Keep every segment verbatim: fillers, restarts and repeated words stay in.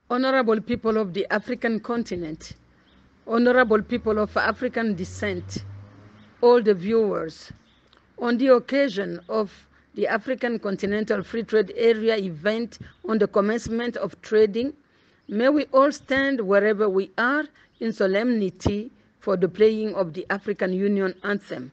Honorable people of the African continent, honorable people of African descent, all the viewers, on the occasion of the African Continental Free Trade Area event on the commencement of trading, may we all stand wherever we are in solemnity for the playing of the African Union anthem.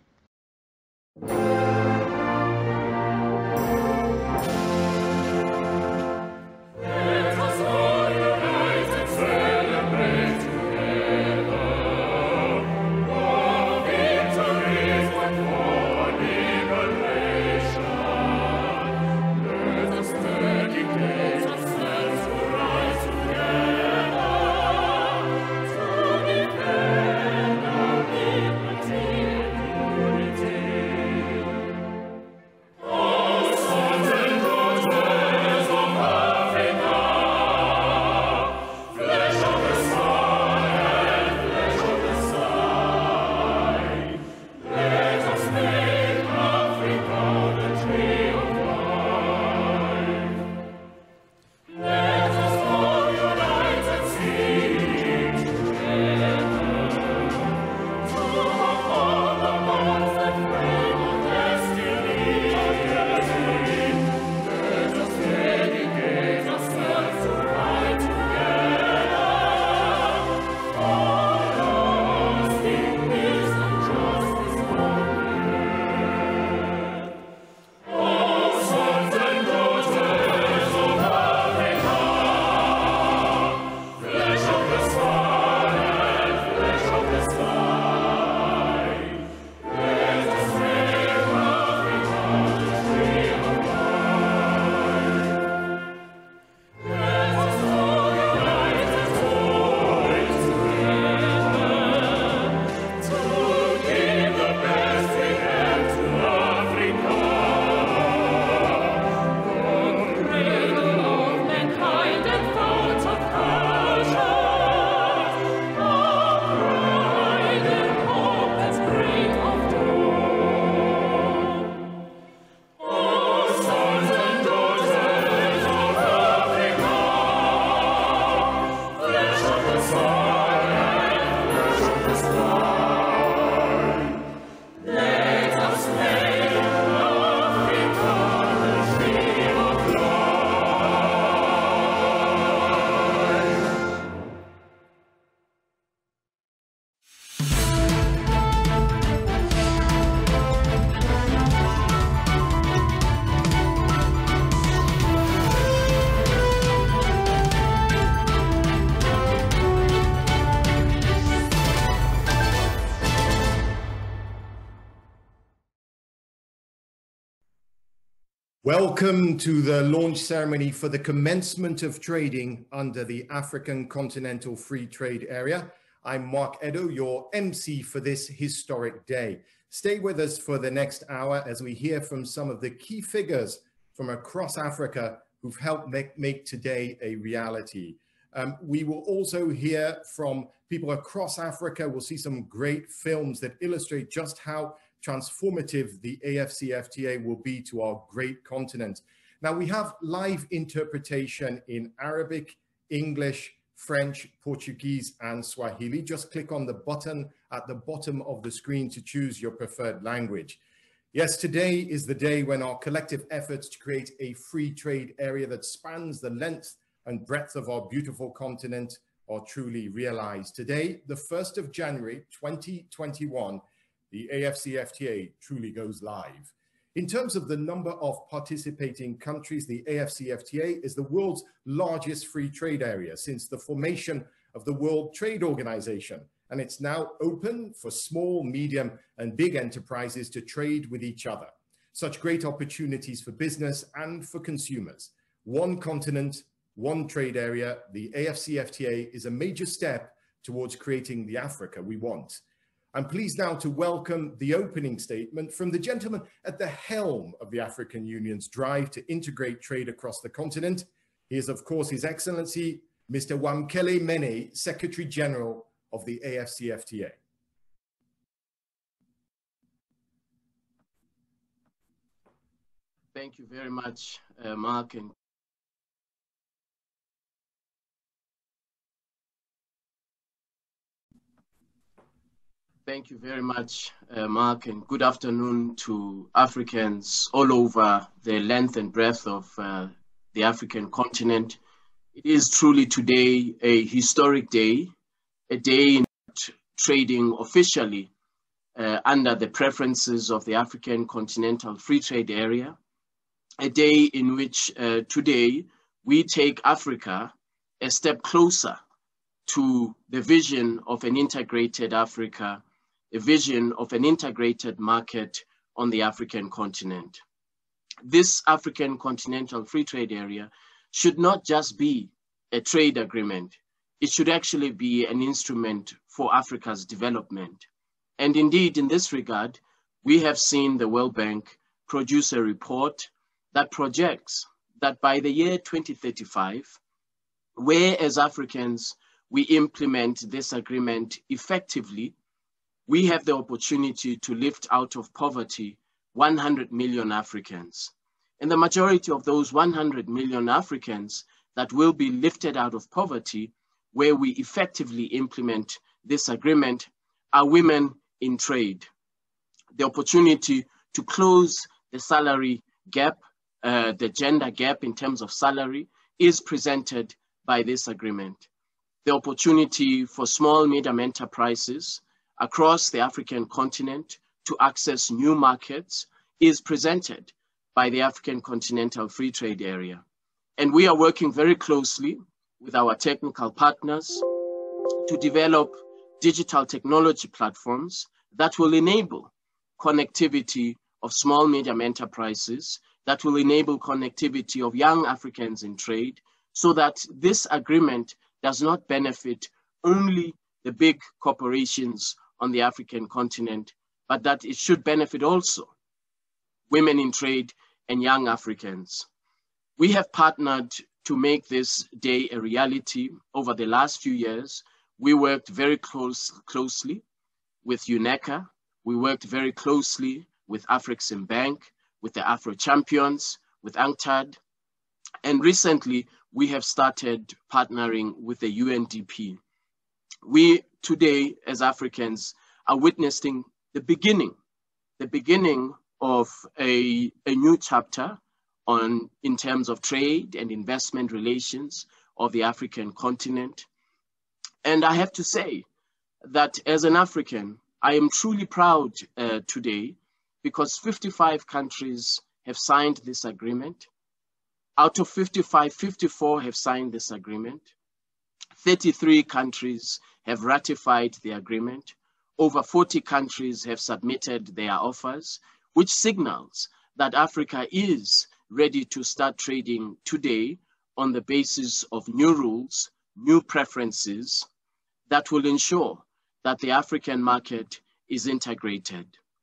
Welcome to the launch ceremony for the commencement of trading under the African Continental Free Trade Area. I'm Mark Edo, your M C for this historic day. Stay with us for the next hour as we hear from some of the key figures from across Africa who've helped make, make today a reality. Um, we will also hear from people across Africa. We'll see some great films that illustrate just how transformative the A F C F T A will be to our great continent. Now, we have live interpretation in Arabic, English, French, Portuguese, and Swahili. Just click on the button at the bottom of the screen to choose your preferred language. Yes, today is the day when our collective efforts to create a free trade area that spans the length and breadth of our beautiful continent are truly realized. Today, the first of January, twenty twenty-one, the A F C F T A truly goes live. In terms of the number of participating countries, the A F C F T A is the world's largest free trade area since the formation of the World Trade Organization, and it's now open for small, medium, and big enterprises to trade with each other. Such great opportunities for business and for consumers. One continent, one trade area, the A F C F T A is a major step towards creating the Africa we want. I'm pleased now to welcome the opening statement from the gentleman at the helm of the African Union's drive to integrate trade across the continent. He is, of course, His Excellency, Mister Wamkele Mene, Secretary General of the A F C F T A. Thank you very much, uh, Mark, and Thank you very much, uh, Mark, and good afternoon to Africans all over the length and breadth of uh, the African continent. It is truly today a historic day, a day in trading officially uh, under the preferences of the African Continental Free Trade Area, a day in which uh, today we take Africa a step closer to the vision of an integrated Africa, a vision of an integrated market on the African continent. This African Continental Free Trade Area should not just be a trade agreement. It should actually be an instrument for Africa's development. And indeed, in this regard, we have seen the World Bank produce a report that projects that by the year twenty thirty-five, where as Africans we implement this agreement effectively, we have the opportunity to lift out of poverty one hundred million Africans. And the majority of those one hundred million Africans that will be lifted out of poverty, where we effectively implement this agreement, are women in trade. The opportunity to close the salary gap, uh, the gender gap in terms of salary, is presented by this agreement. The opportunity for small, medium enterprises across the African continent to access new markets is presented by the African Continental Free Trade Area. And we are working very closely with our technical partners to develop digital technology platforms that will enable connectivity of small, medium enterprises, that will enable connectivity of young Africans in trade, so that this agreement does not benefit only the big corporations on the African continent, but that it should benefit also women in trade and young Africans. We have partnered to make this day a reality over the last few years. We worked very close, closely with UNECA. We worked very closely with Afreximbank, with the Afro Champions, with UNCTAD. And recently, we have started partnering with the U N D P. We today, as Africans, are witnessing the beginning, the beginning of a, a new chapter on, in terms of trade and investment relations of the African continent. And I have to say that as an African, I am truly proud uh, today because fifty-five countries have signed this agreement. Out of fifty-five, fifty-four have signed this agreement. thirty-three countries have ratified the agreement. Over forty countries have submitted their offers, which signals that Africa is ready to start trading today on the basis of new rules, new preferences that will ensure that the African market is integrated.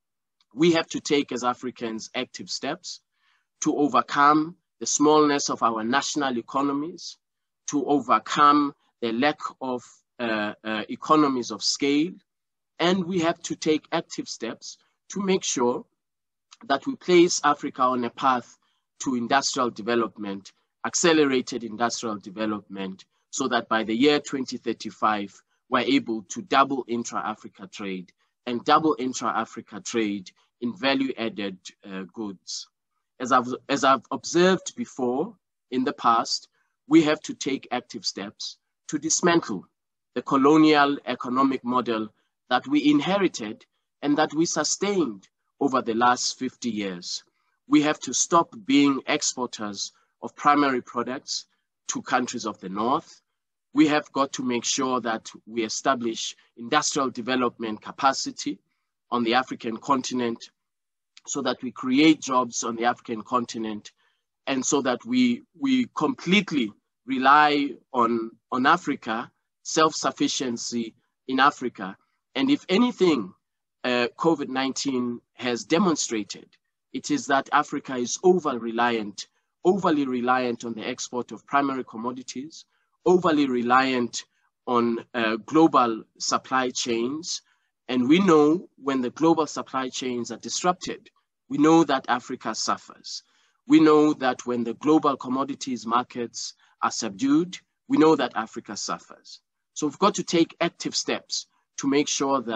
We have to take as Africans active steps to overcome the smallness of our national economies, to overcome the lack of uh, uh, economies of scale, and we have to take active steps to make sure that we place Africa on a path to industrial development, accelerated industrial development, so that by the year twenty thirty-five, we're able to double intra-Africa trade and double intra-Africa trade in value-added uh, goods. As I've, as I've observed before in the past, we have to take active steps to dismantle the colonial economic model that we inherited and that we sustained over the last fifty years. We have to stop being exporters of primary products to countries of the North. We have got to make sure that we establish industrial development capacity on the African continent so that we create jobs on the African continent and so that we, we completely rely on, on Africa, self-sufficiency in Africa. And if anything, uh, COVID nineteen has demonstrated, it is that Africa is over-reliant, overly reliant on the export of primary commodities, overly reliant on uh, global supply chains. And we know when the global supply chains are disrupted, we know that Africa suffers. We know that when the global commodities markets are subdued, we know that Africa suffers. So we've got to take active steps to make sure that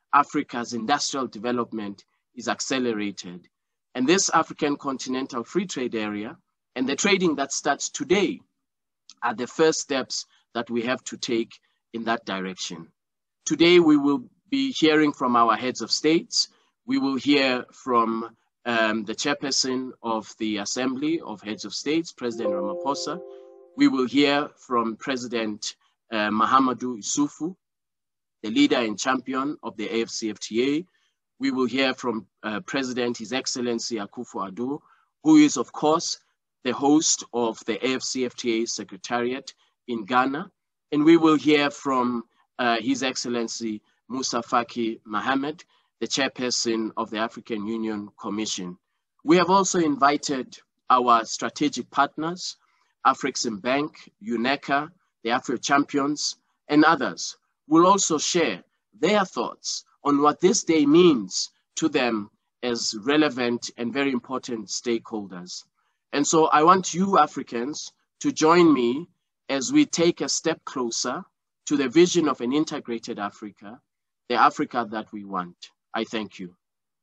Africa's industrial development is accelerated. And this African Continental Free Trade Area and the trading that starts today are the first steps that we have to take in that direction. Today, we will be hearing from our heads of states. We will hear from um, the chairperson of the Assembly of Heads of States, President Ramaphosa. We will hear from President uh, Mahamadou Issoufou, the leader and champion of the A F C F T A. We will hear from uh, President His Excellency Akufo-Addo, who is, of course, the host of the A F C F T A Secretariat in Ghana. And we will hear from uh, His Excellency Musa Faki Mohammed, the chairperson of the African Union Commission. We have also invited our strategic partners, Afrexim Bank, UNECA, the Afro Champions, and others will also share their thoughts on what this day means to them as relevant and very important stakeholders. And so I want you Africans to join me as we take a step closer to the vision of an integrated Africa, the Africa that we want. I thank you.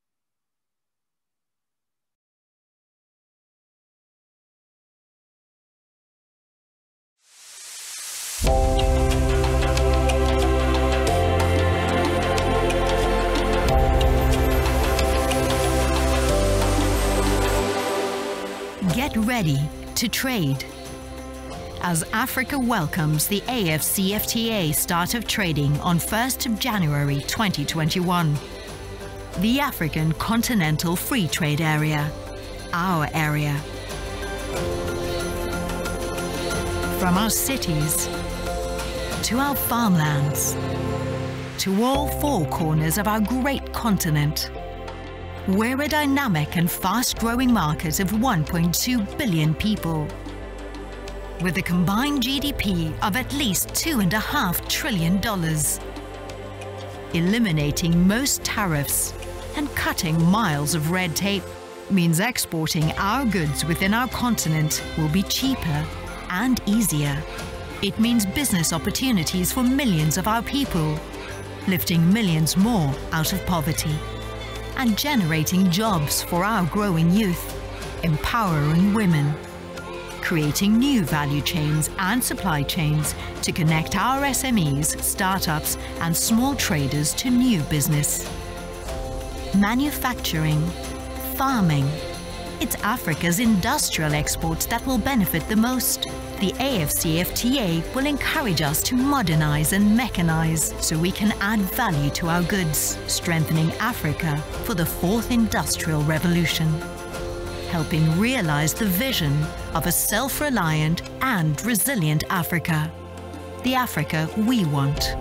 Get ready to trade. As Africa welcomes the A F C F T A start of trading on first of January twenty twenty-one. The African Continental Free Trade Area, our area. From our cities, to our farmlands, to all four corners of our great continent, we're a dynamic and fast-growing market of one point two billion people, with a combined G D P of at least two and a half trillion dollars. Eliminating most tariffs and cutting miles of red tape means exporting our goods within our continent will be cheaper and easier. It means business opportunities for millions of our people, lifting millions more out of poverty, and generating jobs for our growing youth, empowering women, creating new value chains and supply chains to connect our S M Es, startups, and small traders to new business. Manufacturing, farming, it's Africa's industrial exports that will benefit the most. The A F C F T A will encourage us to modernize and mechanize so we can add value to our goods, strengthening Africa for the fourth industrial revolution, helping realize the vision of a self-reliant and resilient Africa, the Africa we want.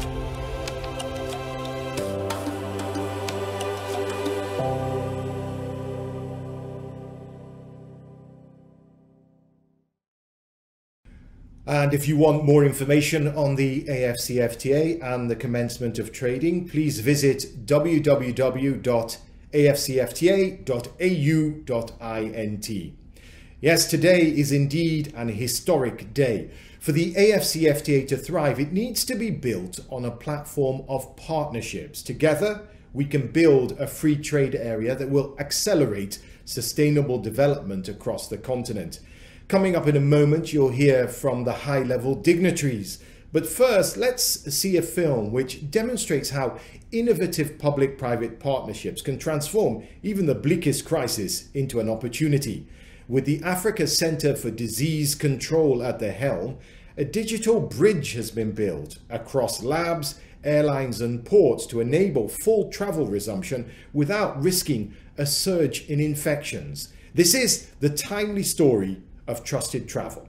And if you want more information on the A F C F T A and the commencement of trading, please visit w w w dot a f c f t a dot a u dot int. Yes, today is indeed an historic day. For the A F C F T A to thrive, it needs to be built on a platform of partnerships. Together, we can build a free trade area that will accelerate sustainable development across the continent. Coming up in a moment, you'll hear from the high-level dignitaries. But first, let's see a film which demonstrates how innovative public-private partnerships can transform even the bleakest crisis into an opportunity. With the Africa Center for Disease Control at the helm, a digital bridge has been built across labs, airlines and ports to enable full travel resumption without risking a surge in infections. This is the timely story of trusted travel.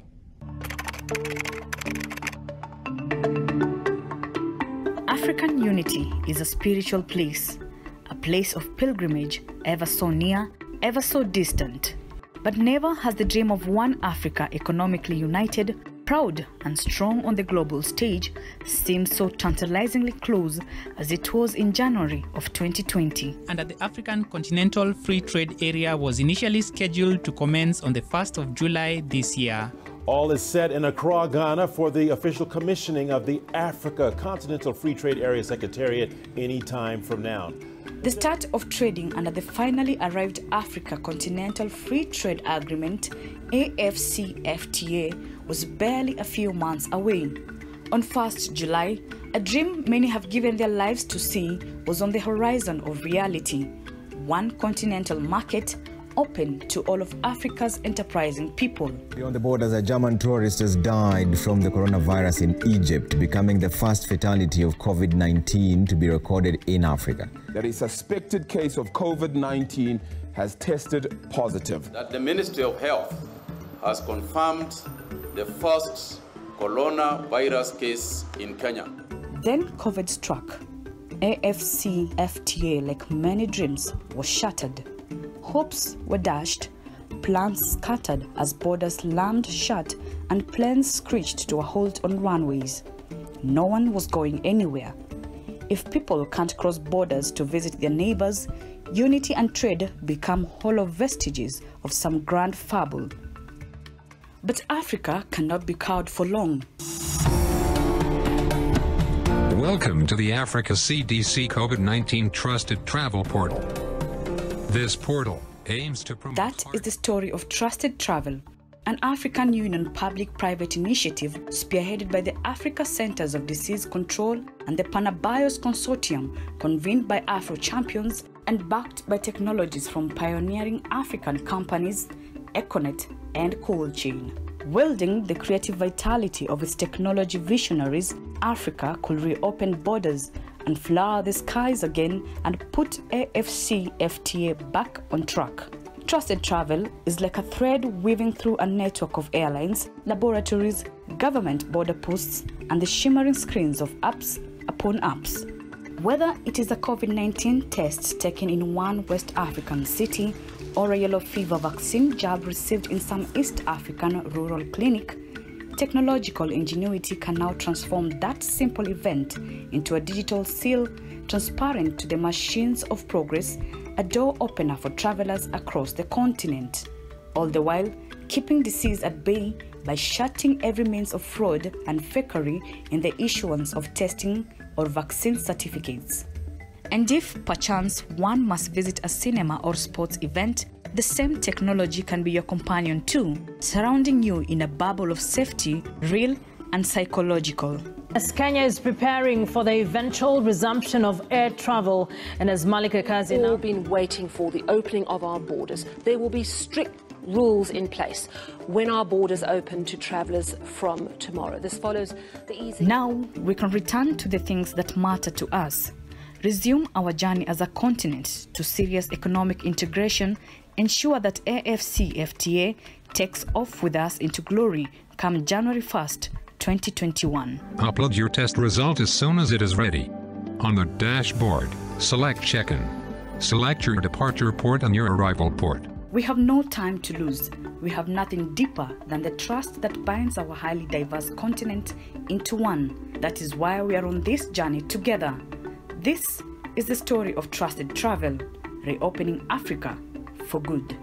African unity is a spiritual place, a place of pilgrimage, ever so near, ever so distant. But never has the dream of one Africa economically united, proud and strong on the global stage seemed so tantalizingly close as it was in January of twenty twenty. And the African Continental Free Trade Area was initially scheduled to commence on the first of July this year. All is set in Accra, Ghana for the official commissioning of the Africa Continental Free Trade Area Secretariat any time from now. The start of trading under the finally arrived Africa Continental Free Trade Agreement, A F C F T A, was barely a few months away. On first of July, a dream many have given their lives to see was on the horizon of reality. One continental market open to all of Africa's enterprising people. Beyond the borders, a German tourist has died from the coronavirus in Egypt, becoming the first fatality of COVID nineteen to be recorded in Africa. That a suspected case of COVID nineteen has tested positive. That the Ministry of Health has confirmed the first coronavirus case in Kenya. Then COVID struck. A F C F T A, like many dreams, was shattered. Hopes were dashed, plans scattered as borders slammed shut and planes screeched to a halt on runways. No one was going anywhere. If people can't cross borders to visit their neighbors, unity and trade become hollow vestiges of some grand fable. But Africa cannot be cowed for long. Welcome to the Africa C D C COVID nineteen Trusted Travel Portal. This portal aims to promote... That is the story of Trusted Travel, an African Union public-private initiative spearheaded by the Africa Centers of Disease Control and the Panabios Consortium, convened by Afro champions and backed by technologies from pioneering African companies, Econet and Cold Chain. Wielding the creative vitality of its technology visionaries, Africa could reopen borders and flower the skies again and put A F C F T A back on track. Trusted Travel is like a thread weaving through a network of airlines, laboratories, government border posts, and the shimmering screens of apps upon apps. Whether it is a COVID nineteen test taken in one West African city or a yellow fever vaccine jab received in some East African rural clinic, technological ingenuity can now transform that simple event into a digital seal transparent to the machines of progress, a door opener for travelers across the continent, all the while keeping disease at bay by shutting every means of fraud and fakery in the issuance of testing or vaccine certificates. And if, perchance, one must visit a cinema or sports event, the same technology can be your companion too, surrounding you in a bubble of safety, real and psychological. As Kenya is preparing for the eventual resumption of air travel, and as Malika Kazi... We've all been waiting for the opening of our borders. There will be strict rules in place when our borders open to travellers from tomorrow. This follows the easy... Now we can return to the things that matter to us. Resume our journey as a continent to serious economic integration, ensure that A F C F T A takes off with us into glory come January first, twenty twenty-one. Upload your test result as soon as it is ready. On the dashboard, select check-in. Select your departure port and your arrival port. We have no time to lose. We have nothing deeper than the trust that binds our highly diverse continent into one. That is why we are on this journey together. This is the story of Trusted Travel, reopening Africa for good.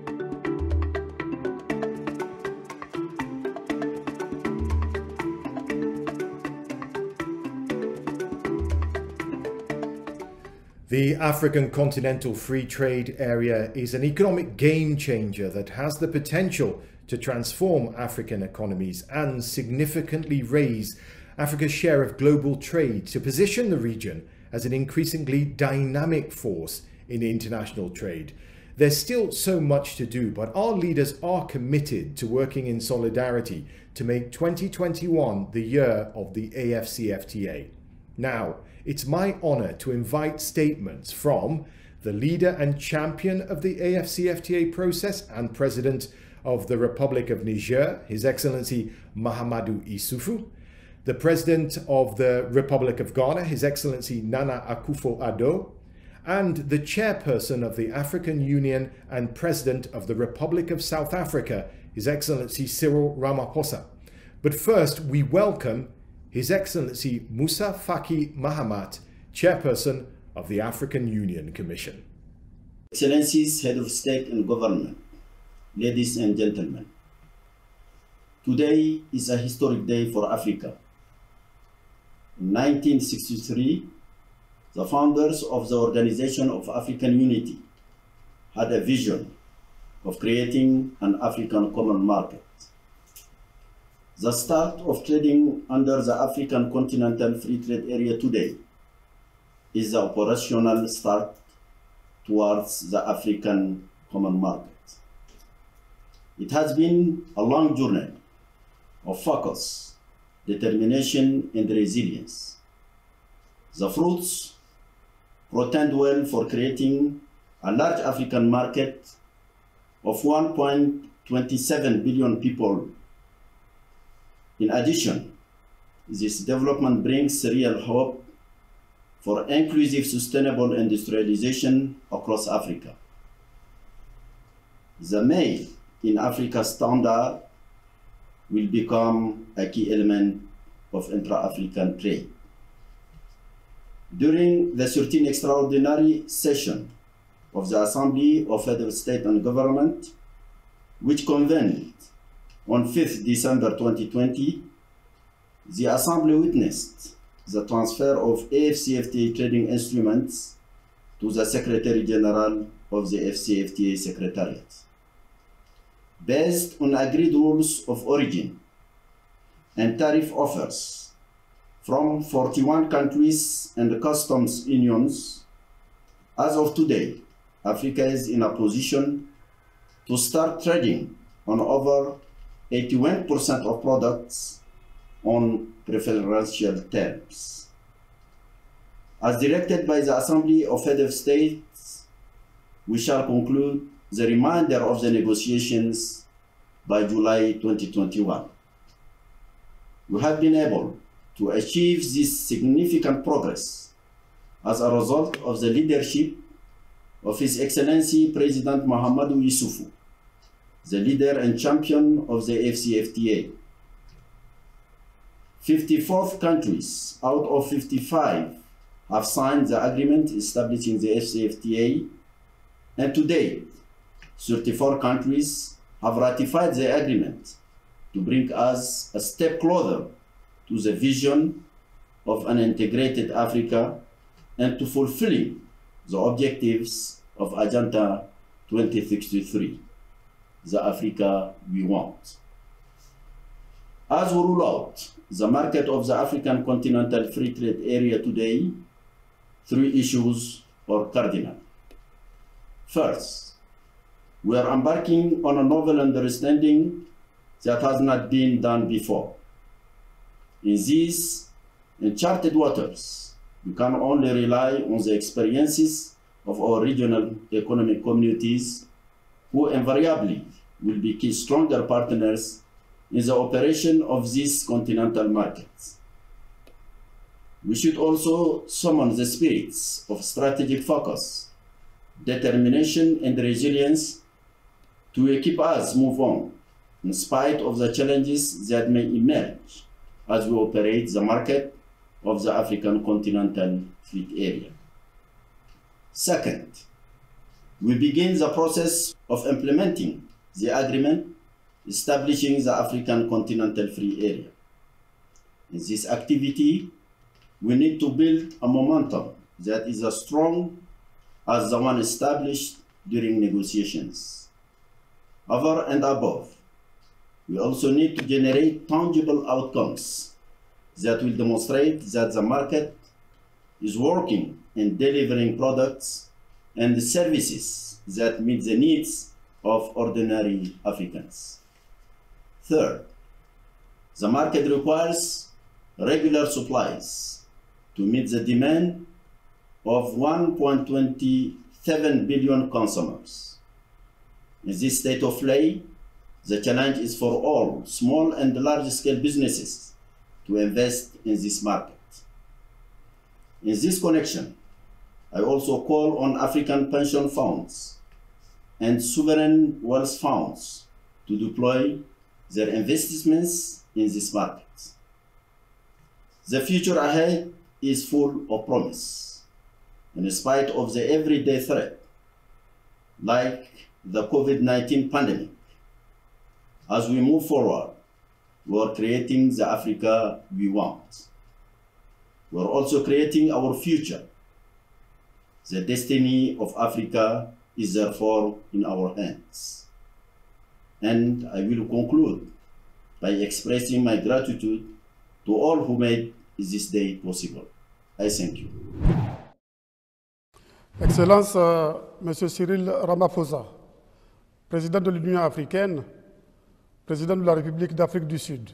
The African Continental Free Trade Area is an economic game changer that has the potential to transform African economies and significantly raise Africa's share of global trade to position the region as an increasingly dynamic force in international trade. There's still so much to do, but our leaders are committed to working in solidarity to make twenty twenty-one the year of the A F C F T A. Now, it's my honor to invite statements from the leader and champion of the A F C F T A process and President of the Republic of Niger, His Excellency Mahamadou Issoufou, the President of the Republic of Ghana, His Excellency Nana Akufo-Addo, and the Chairperson of the African Union and President of the Republic of South Africa, His Excellency Cyril Ramaphosa. But first, we welcome His Excellency Moussa Faki Mahamat, Chairperson of the African Union Commission. Excellencies, Head of State and Government, ladies and gentlemen, Today is a historic day for Africa. In nineteen sixty-three, the founders of the Organization of African Unity had a vision of creating an African common market. The start of trading under the African Continental Free Trade Area today is the operational start towards the African common market. It has been a long journey of focus, determination, and resilience. The fruits portend well for creating a large African market of one point two seven billion people. In addition, this development brings real hope for inclusive, sustainable industrialization across Africa. The Made in Africa standard will become a key element of intra-African trade. During the thirteenth extraordinary session of the Assembly of Heads of State and Government, which convened on fifth December twenty twenty, the Assembly witnessed the transfer of A F C F T A trading instruments to the Secretary General of the F C F T A Secretariat. Based on agreed rules of origin and tariff offers from forty-one countries and customs unions, as of today, Africa is in a position to start trading on over eighty-one percent of products on preferential terms. As directed by the Assembly of Heads of States, we shall conclude the remainder of the negotiations by July twenty twenty-one. We have been able to achieve this significant progress as a result of the leadership of His Excellency President Mahamadou Issoufou, the leader and champion of the F C F T A. fifty-four countries out of fifty-five have signed the agreement establishing the F C F T A, and to date, thirty-four countries have ratified the agreement to bring us a step closer to the vision of an integrated Africa and to fulfilling the objectives of Agenda twenty sixty-three, the Africa we want. As we rule out the market of the African Continental Free Trade Area today, three issues are cardinal. First, we are embarking on a novel understanding that has not been done before. In these uncharted waters, we can only rely on the experiences of our regional economic communities, who invariably will be key stronger partners in the operation of these continental markets. We should also summon the spirits of strategic focus, determination, and resilience to keep us move on, in spite of the challenges that may emerge as we operate the market of the African Continental Free Area. Second, we begin the process of implementing the agreement establishing the African Continental Free Area. In this activity, we need to build a momentum that is as strong as the one established during negotiations. Over and above, we also need to generate tangible outcomes that will demonstrate that the market is working in delivering products and services that meet the needs of ordinary Africans. Third, the market requires regular supplies to meet the demand of one point two seven billion consumers. In this state of play, the challenge is for all small and large-scale businesses to invest in this market. In this connection, I also call on African pension funds and sovereign wealth funds to deploy their investments in this market. The future ahead is full of promise, in spite of the everyday threat, like the COVID nineteen pandemic. As we move forward, we are creating the Africa we want. We are also creating our future. The destiny of Africa is therefore in our hands. And I will conclude by expressing my gratitude to all who made this day possible. I thank you. Excellence, euh, Monsieur Cyril Ramaphosa, président de l'Union africaine, président de la République d'Afrique du Sud.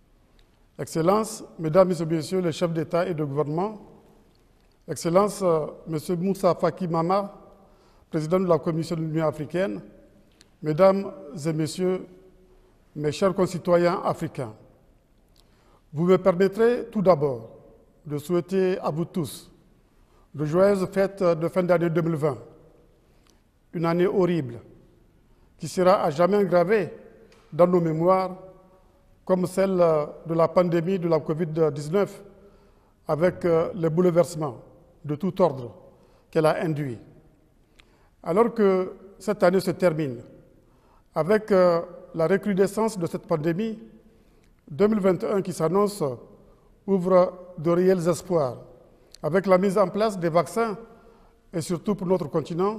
Excellence, Mesdames et Messieurs les chefs d'État et de gouvernement, Excellence, euh, Monsieur Moussa Faki Mahamat, président de la Commission de l'Union africaine, Mesdames et Messieurs, mes chers concitoyens africains, vous me permettrez tout d'abord de souhaiter à vous tous de joyeuses fêtes de fin d'année deux mille vingt, une année horrible qui sera à jamais gravée dans nos mémoires comme celle de la pandémie de la covid dix-neuf avec les bouleversements de tout ordre qu'elle a induits. Alors que cette année se termine avec la recrudescence de cette pandémie, deux mille vingt et un qui s'annonce ouvre de réels espoirs avec la mise en place des vaccins et surtout pour notre continent,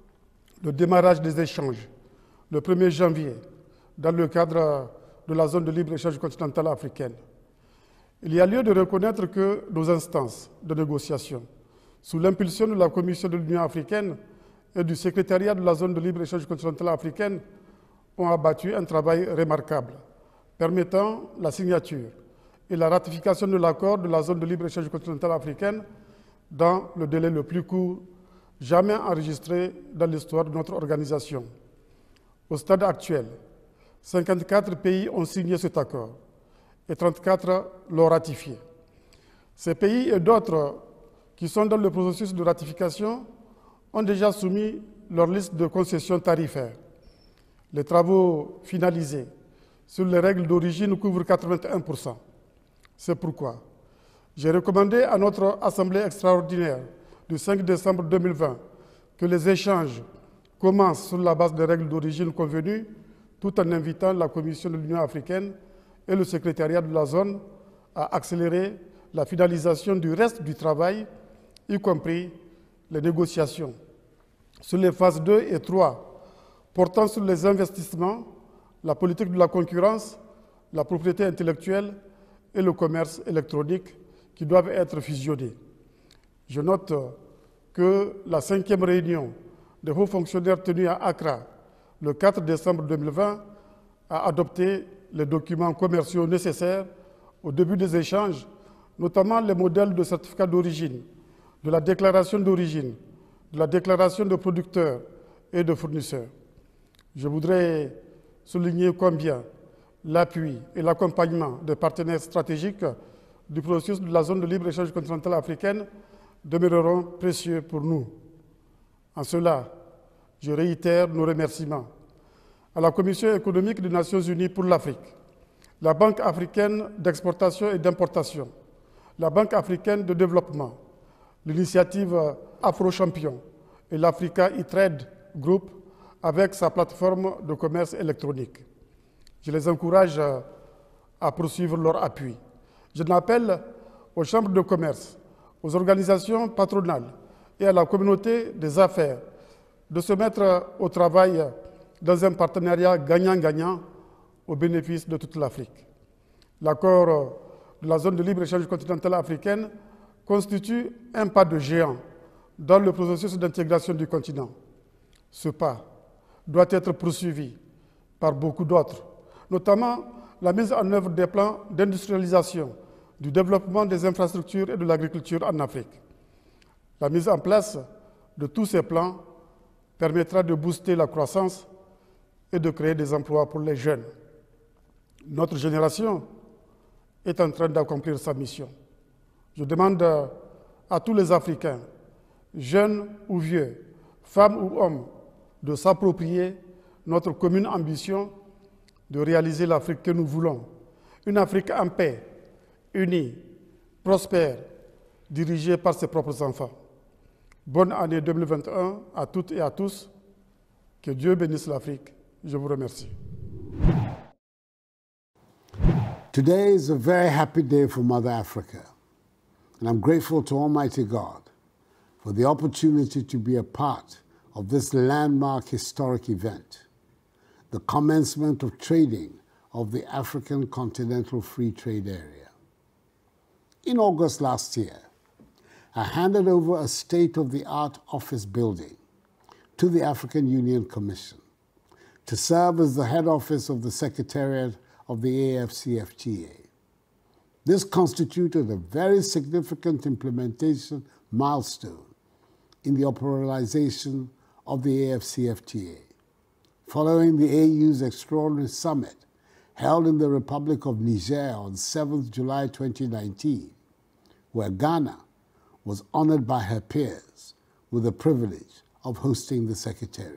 le démarrage des échanges le premier janvier dans le cadre de la zone de libre-échange continentale africaine. Il y a lieu de reconnaître que nos instances de négociation, sous l'impulsion de la Commission de l'Union africaine et du secrétariat de la zone de libre-échange continentale africaine, ont abattu un travail remarquable, permettant la signature et la ratification de l'accord de la zone de libre-échange continentale africaine dans le délai le plus court jamais enregistré dans l'histoire de notre organisation. Au stade actuel, cinquante-quatre pays ont signé cet accord et trente-quatre l'ont ratifié. Ces pays et d'autres qui sont dans le processus de ratification ont déjà soumis leur liste de concessions tarifaires. Les travaux finalisés sur les règles d'origine couvrent quatre-vingt-un pour cent. C'est pourquoi j'ai recommandé à notre Assemblée extraordinaire du cinq décembre deux mille vingt que les échanges commencent sur la base des règles d'origine convenues, tout en invitant la Commission de l'Union africaine et le secrétariat de la zone à accélérer la finalisation du reste du travail, y compris les négociations sur les phases deux et trois, portant sur les investissements, la politique de la concurrence, la propriété intellectuelle et le commerce électronique qui doivent être fusionnés. Je note que la cinquième réunion des hauts fonctionnaires tenue à Accra le quatre décembre deux mille vingt a adopté les documents commerciaux nécessaires au début des échanges, notamment les modèles de certificat d'origine, de la déclaration d'origine, de la déclaration de producteurs et de fournisseurs. Je voudrais souligner combien l'appui et l'accompagnement des partenaires stratégiques du processus de la zone de libre-échange continentale africaine demeureront précieux pour nous. En cela, je réitère nos remerciements à la Commission économique des Nations Unies pour l'Afrique, la Banque africaine d'exportation et d'importation, la Banque africaine de développement, l'initiative Afro-Champion et l'Africa e-Trade Group avec sa plateforme de commerce électronique. Je les encourage à poursuivre leur appui. Je n'appelle aux chambres de commerce, aux organisations patronales et à la communauté des affaires de se mettre au travail dans un partenariat gagnant-gagnant au bénéfice de toute l'Afrique. L'accord de la zone de libre-échange continentale africaine constitue un pas de géant dans le processus d'intégration du continent. Ce pas doit être poursuivi par beaucoup d'autres, notamment la mise en œuvre des plans d'industrialisation, du développement des infrastructures et de l'agriculture en Afrique. La mise en place de tous ces plans permettra de booster la croissance et de créer des emplois pour les jeunes. Notre génération est en train d'accomplir sa mission. Je demande à tous les Africains, jeunes ou vieux, femmes ou hommes, de s'approprier notre commune ambition de réaliser l'Afrique que nous voulons. Une Afrique en paix, unie, prospère, dirigée par ses propres enfants. Bonne année deux mille vingt et un à toutes et à tous. Que Dieu bénisse l'Afrique. Je vous remercie. Today is a very happy day for Mother Africa, and I'm grateful to Almighty God for the opportunity to be a part of this landmark historic event, the commencement of trading of the African Continental Free Trade Area. In August last year, I handed over a state-of-the-art office building to the African Union Commission to serve as the head office of the Secretariat of the A F C F T A. This constituted a very significant implementation milestone in the operationalization of the A F C F T A, following the A U's extraordinary summit held in the Republic of Niger on seventh of July twenty nineteen, where Ghana was honored by her peers with the privilege of hosting the Secretariat.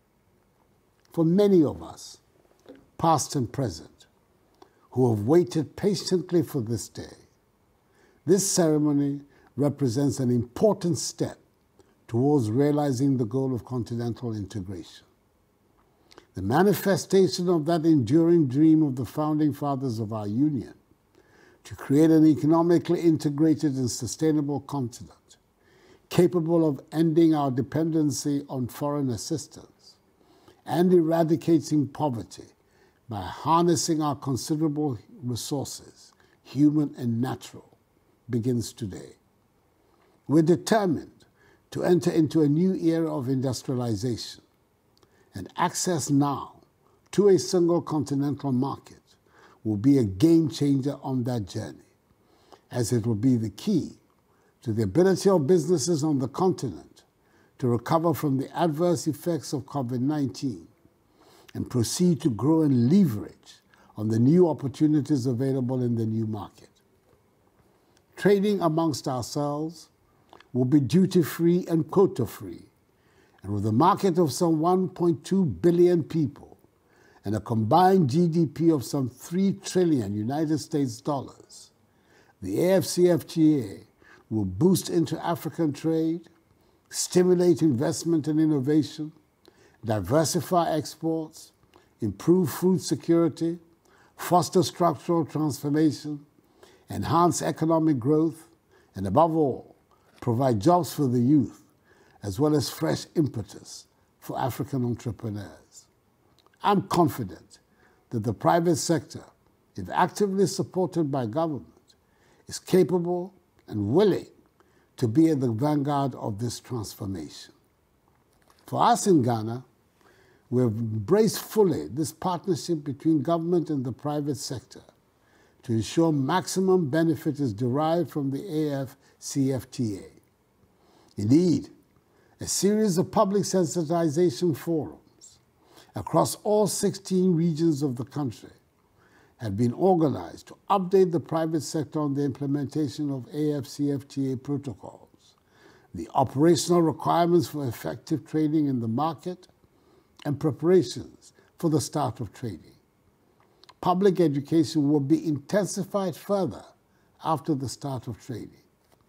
For many of us, past and present, who have waited patiently for this day, this ceremony represents an important step towards realizing the goal of continental integration. The manifestation of that enduring dream of the founding fathers of our union to create an economically integrated and sustainable continent capable of ending our dependency on foreign assistance and eradicating poverty by harnessing our considerable resources, human and natural, begins today. We're determined to enter into a new era of industrialization, and access now to a single continental market will be a game changer on that journey, as it will be the key to the ability of businesses on the continent to recover from the adverse effects of COVID nineteen and proceed to grow and leverage on the new opportunities available in the new market. Trading amongst ourselves will be duty-free and quota-free, and with a market of some one point two billion people and a combined G D P of some three trillion United States dollars, the A F C F T A will boost inter-African trade, stimulate investment and innovation, diversify exports, improve food security, foster structural transformation, enhance economic growth, and above all, provide jobs for the youth, as well as fresh impetus for African entrepreneurs. I'm confident that the private sector, if actively supported by government, is capable and willing to be at the vanguard of this transformation. For us in Ghana, we have embraced fully this partnership between government and the private sector to ensure maximum benefit is derived from the A F C F T A. Indeed, a series of public sensitization forums across all sixteen regions of the country have been organized to update the private sector on the implementation of A F C F T A protocols, the operational requirements for effective trading in the market, and preparations for the start of trading. Public education will be intensified further after the start of trading.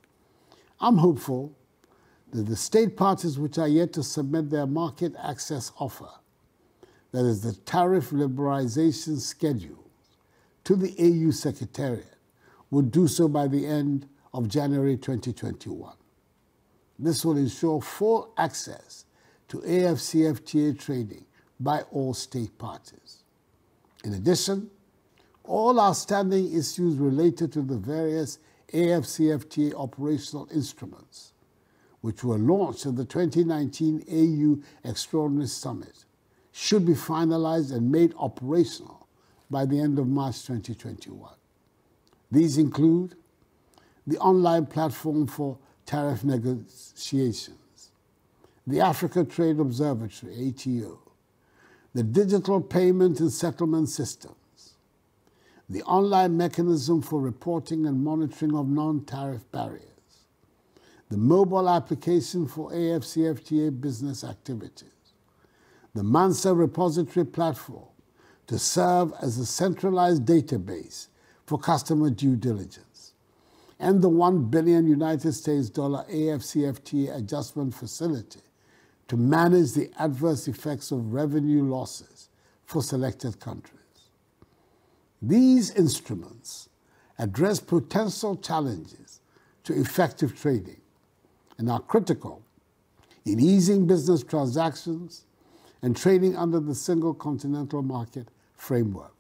I'm hopeful that the state parties which are yet to submit their market access offer, that is the tariff liberalization schedule, to the A U Secretariat, will do so by the end of January twenty twenty-one. This will ensure full access to A F C F T A trading by all state parties. In addition, all outstanding issues related to the various A F C F T A operational instruments, which were launched at the twenty nineteen A U Extraordinary Summit, should be finalized and made operational by the end of March twenty twenty-one. These include the online platform for tariff negotiations, the Africa Trade Observatory, A T O, the digital payment and settlement systems, the online mechanism for reporting and monitoring of non-tariff barriers, the mobile application for A F C F T A business activities, the MANSA repository platform to serve as a centralized database for customer due diligence, and the one billion United States dollar A F C F T A adjustment facility to manage the adverse effects of revenue losses for selected countries. These instruments address potential challenges to effective trading and are critical in easing business transactions and trading under the single continental market framework.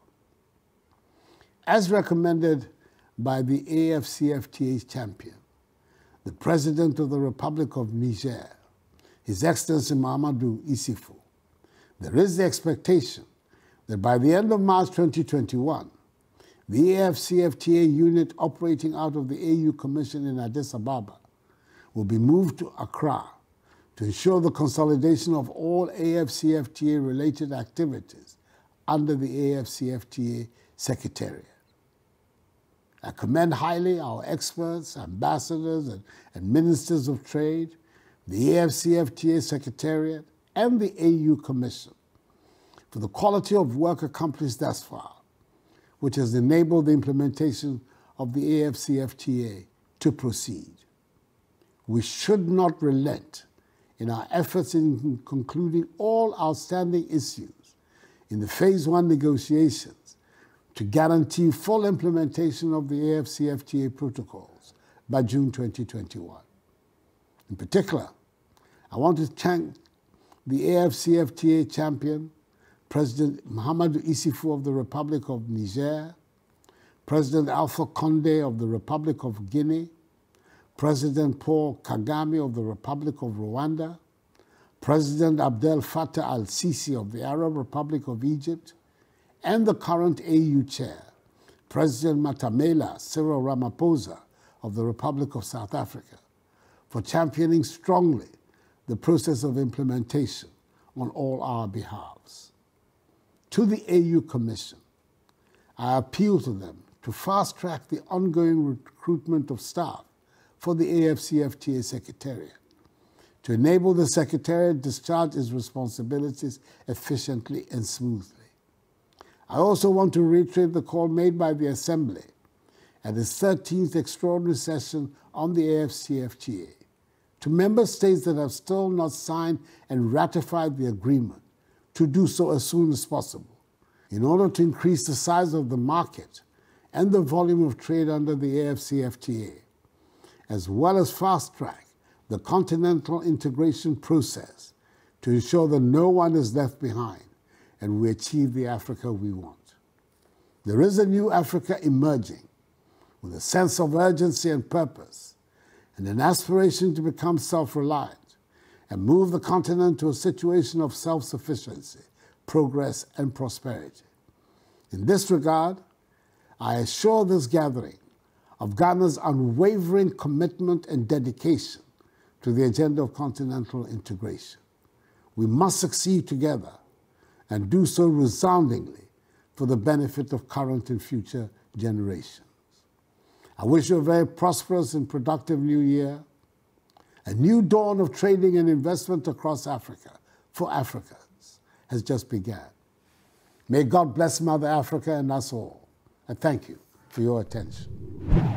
As recommended by the A F C F T A champion, the President of the Republic of Niger, His Excellency Mahamadou Issoufou, there is the expectation that by the end of March twenty twenty-one, the A F C F T A unit operating out of the A U Commission in Addis Ababa will be moved to Accra to ensure the consolidation of all A F C F T A-related activities under the A F C F T A Secretariat. I commend highly our experts, ambassadors, and, and ministers of trade, the A F C F T A Secretariat, and the A U Commission for the quality of work accomplished thus far, which has enabled the implementation of the A F C F T A to proceed. We should not relent in our efforts in concluding all outstanding issues in the Phase one negotiations to guarantee full implementation of the A F C F T A protocols by June twenty twenty-one. In particular, I want to thank the A F C F T A champion, President Mahamadou Issoufou of the Republic of Niger, President Alpha Condé of the Republic of Guinea, President Paul Kagame of the Republic of Rwanda, President Abdel Fattah al-Sisi of the Arab Republic of Egypt, and the current A U chair, President Matamela Cyril Ramaphosa of the Republic of South Africa, for championing strongly the process of implementation on all our behalves. To the A U Commission, I appeal to them to fast-track the ongoing recruitment of staff for the A F C F T A Secretariat, to enable the Secretariat to discharge its responsibilities efficiently and smoothly. I also want to reiterate the call made by the Assembly at its thirteenth Extraordinary Session on the A F C F T A to member states that have still not signed and ratified the agreement to do so as soon as possible, in order to increase the size of the market and the volume of trade under the A F C F T A, as well as fast-track the continental integration process to ensure that no one is left behind and we achieve the Africa we want. There is a new Africa emerging with a sense of urgency and purpose and an aspiration to become self-reliant and move the continent to a situation of self-sufficiency, progress, and prosperity. In this regard, I assure this gathering of Ghana's unwavering commitment and dedication to the agenda of continental integration. We must succeed together and do so resoundingly for the benefit of current and future generations. I wish you a very prosperous and productive new year, a new dawn of trading and investment across Africa for Africans has just begun. May God bless Mother Africa and us all. I thank you for your attention.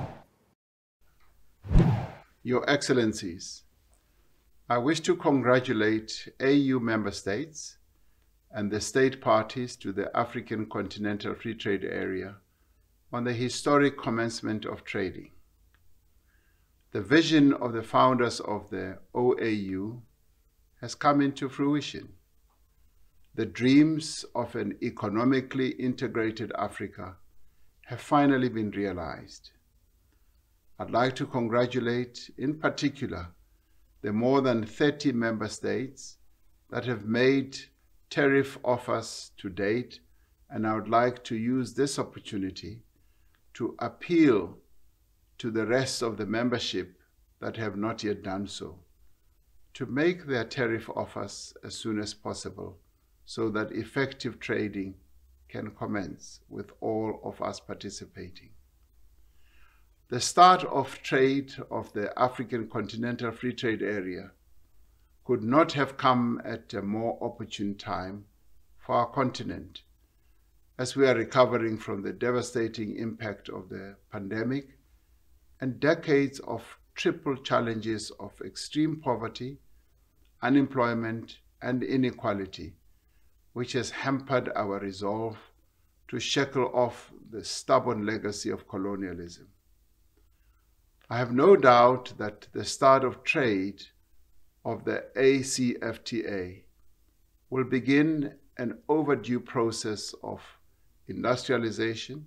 Your Excellencies, I wish to congratulate A U member states and the state parties to the African Continental Free Trade Area on the historic commencement of trading. The vision of the founders of the O A U has come into fruition. The dreams of an economically integrated Africa have finally been realized. I'd like to congratulate, in particular, the more than thirty member states that have made tariff offers to date, and I would like to use this opportunity to appeal to the rest of the membership that have not yet done so, to make their tariff offers as soon as possible so that effective trading can commence with all of us participating. The start of trade of the African Continental Free Trade Area could not have come at a more opportune time for our continent, as we are recovering from the devastating impact of the pandemic and decades of triple challenges of extreme poverty, unemployment, and inequality, which has hampered our resolve to shackle off the stubborn legacy of colonialism. I have no doubt that the start of trade of the A C F T A will begin an overdue process of industrialization,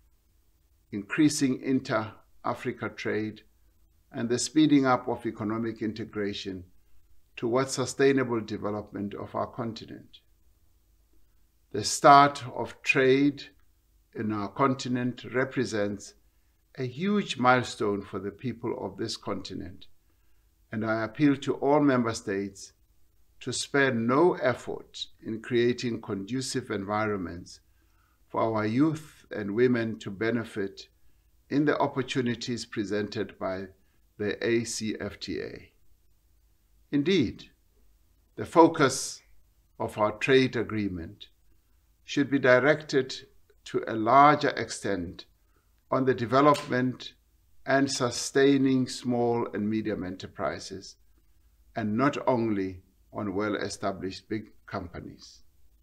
increasing inter-Africa trade, and the speeding up of economic integration towards sustainable development of our continent. The start of trade in our continent represents a huge milestone for the people of this continent, and I appeal to all member states to spare no effort in creating conducive environments for our youth and women to benefit in the opportunities presented by the A C F T A. Indeed, the focus of our trade agreement should be directed to a larger extent on the development and sustaining small and medium enterprises, and not only on well-established big companies.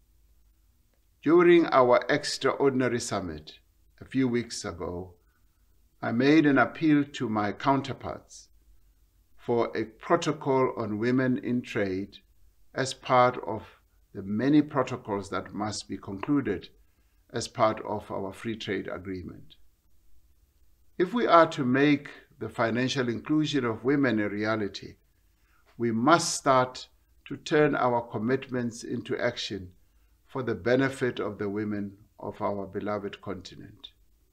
During our extraordinary summit a few weeks ago, I made an appeal to my counterparts for a protocol on women in trade as part of the many protocols that must be concluded as part of our free trade agreement. If we are to make the financial inclusion of women a reality, we must start to turn our commitments into action for the benefit of the women of our beloved continent.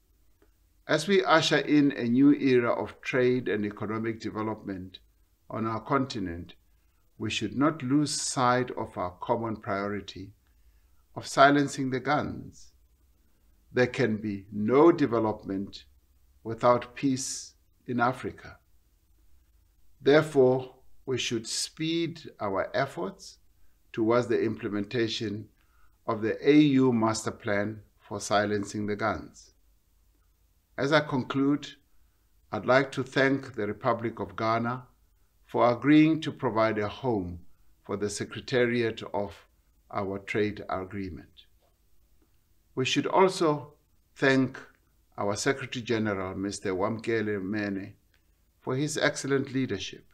As we usher in a new era of trade and economic development on our continent, we should not lose sight of our common priority of silencing the guns. There can be no development without peace in Africa. Therefore, we should speed our efforts towards the implementation of the A U Master Plan for silencing the guns. As I conclude, I'd like to thank the Republic of Ghana for agreeing to provide a home for the Secretariat of our trade agreement. We should also thank our Secretary General, Mister Wamkele Mene, for his excellent leadership.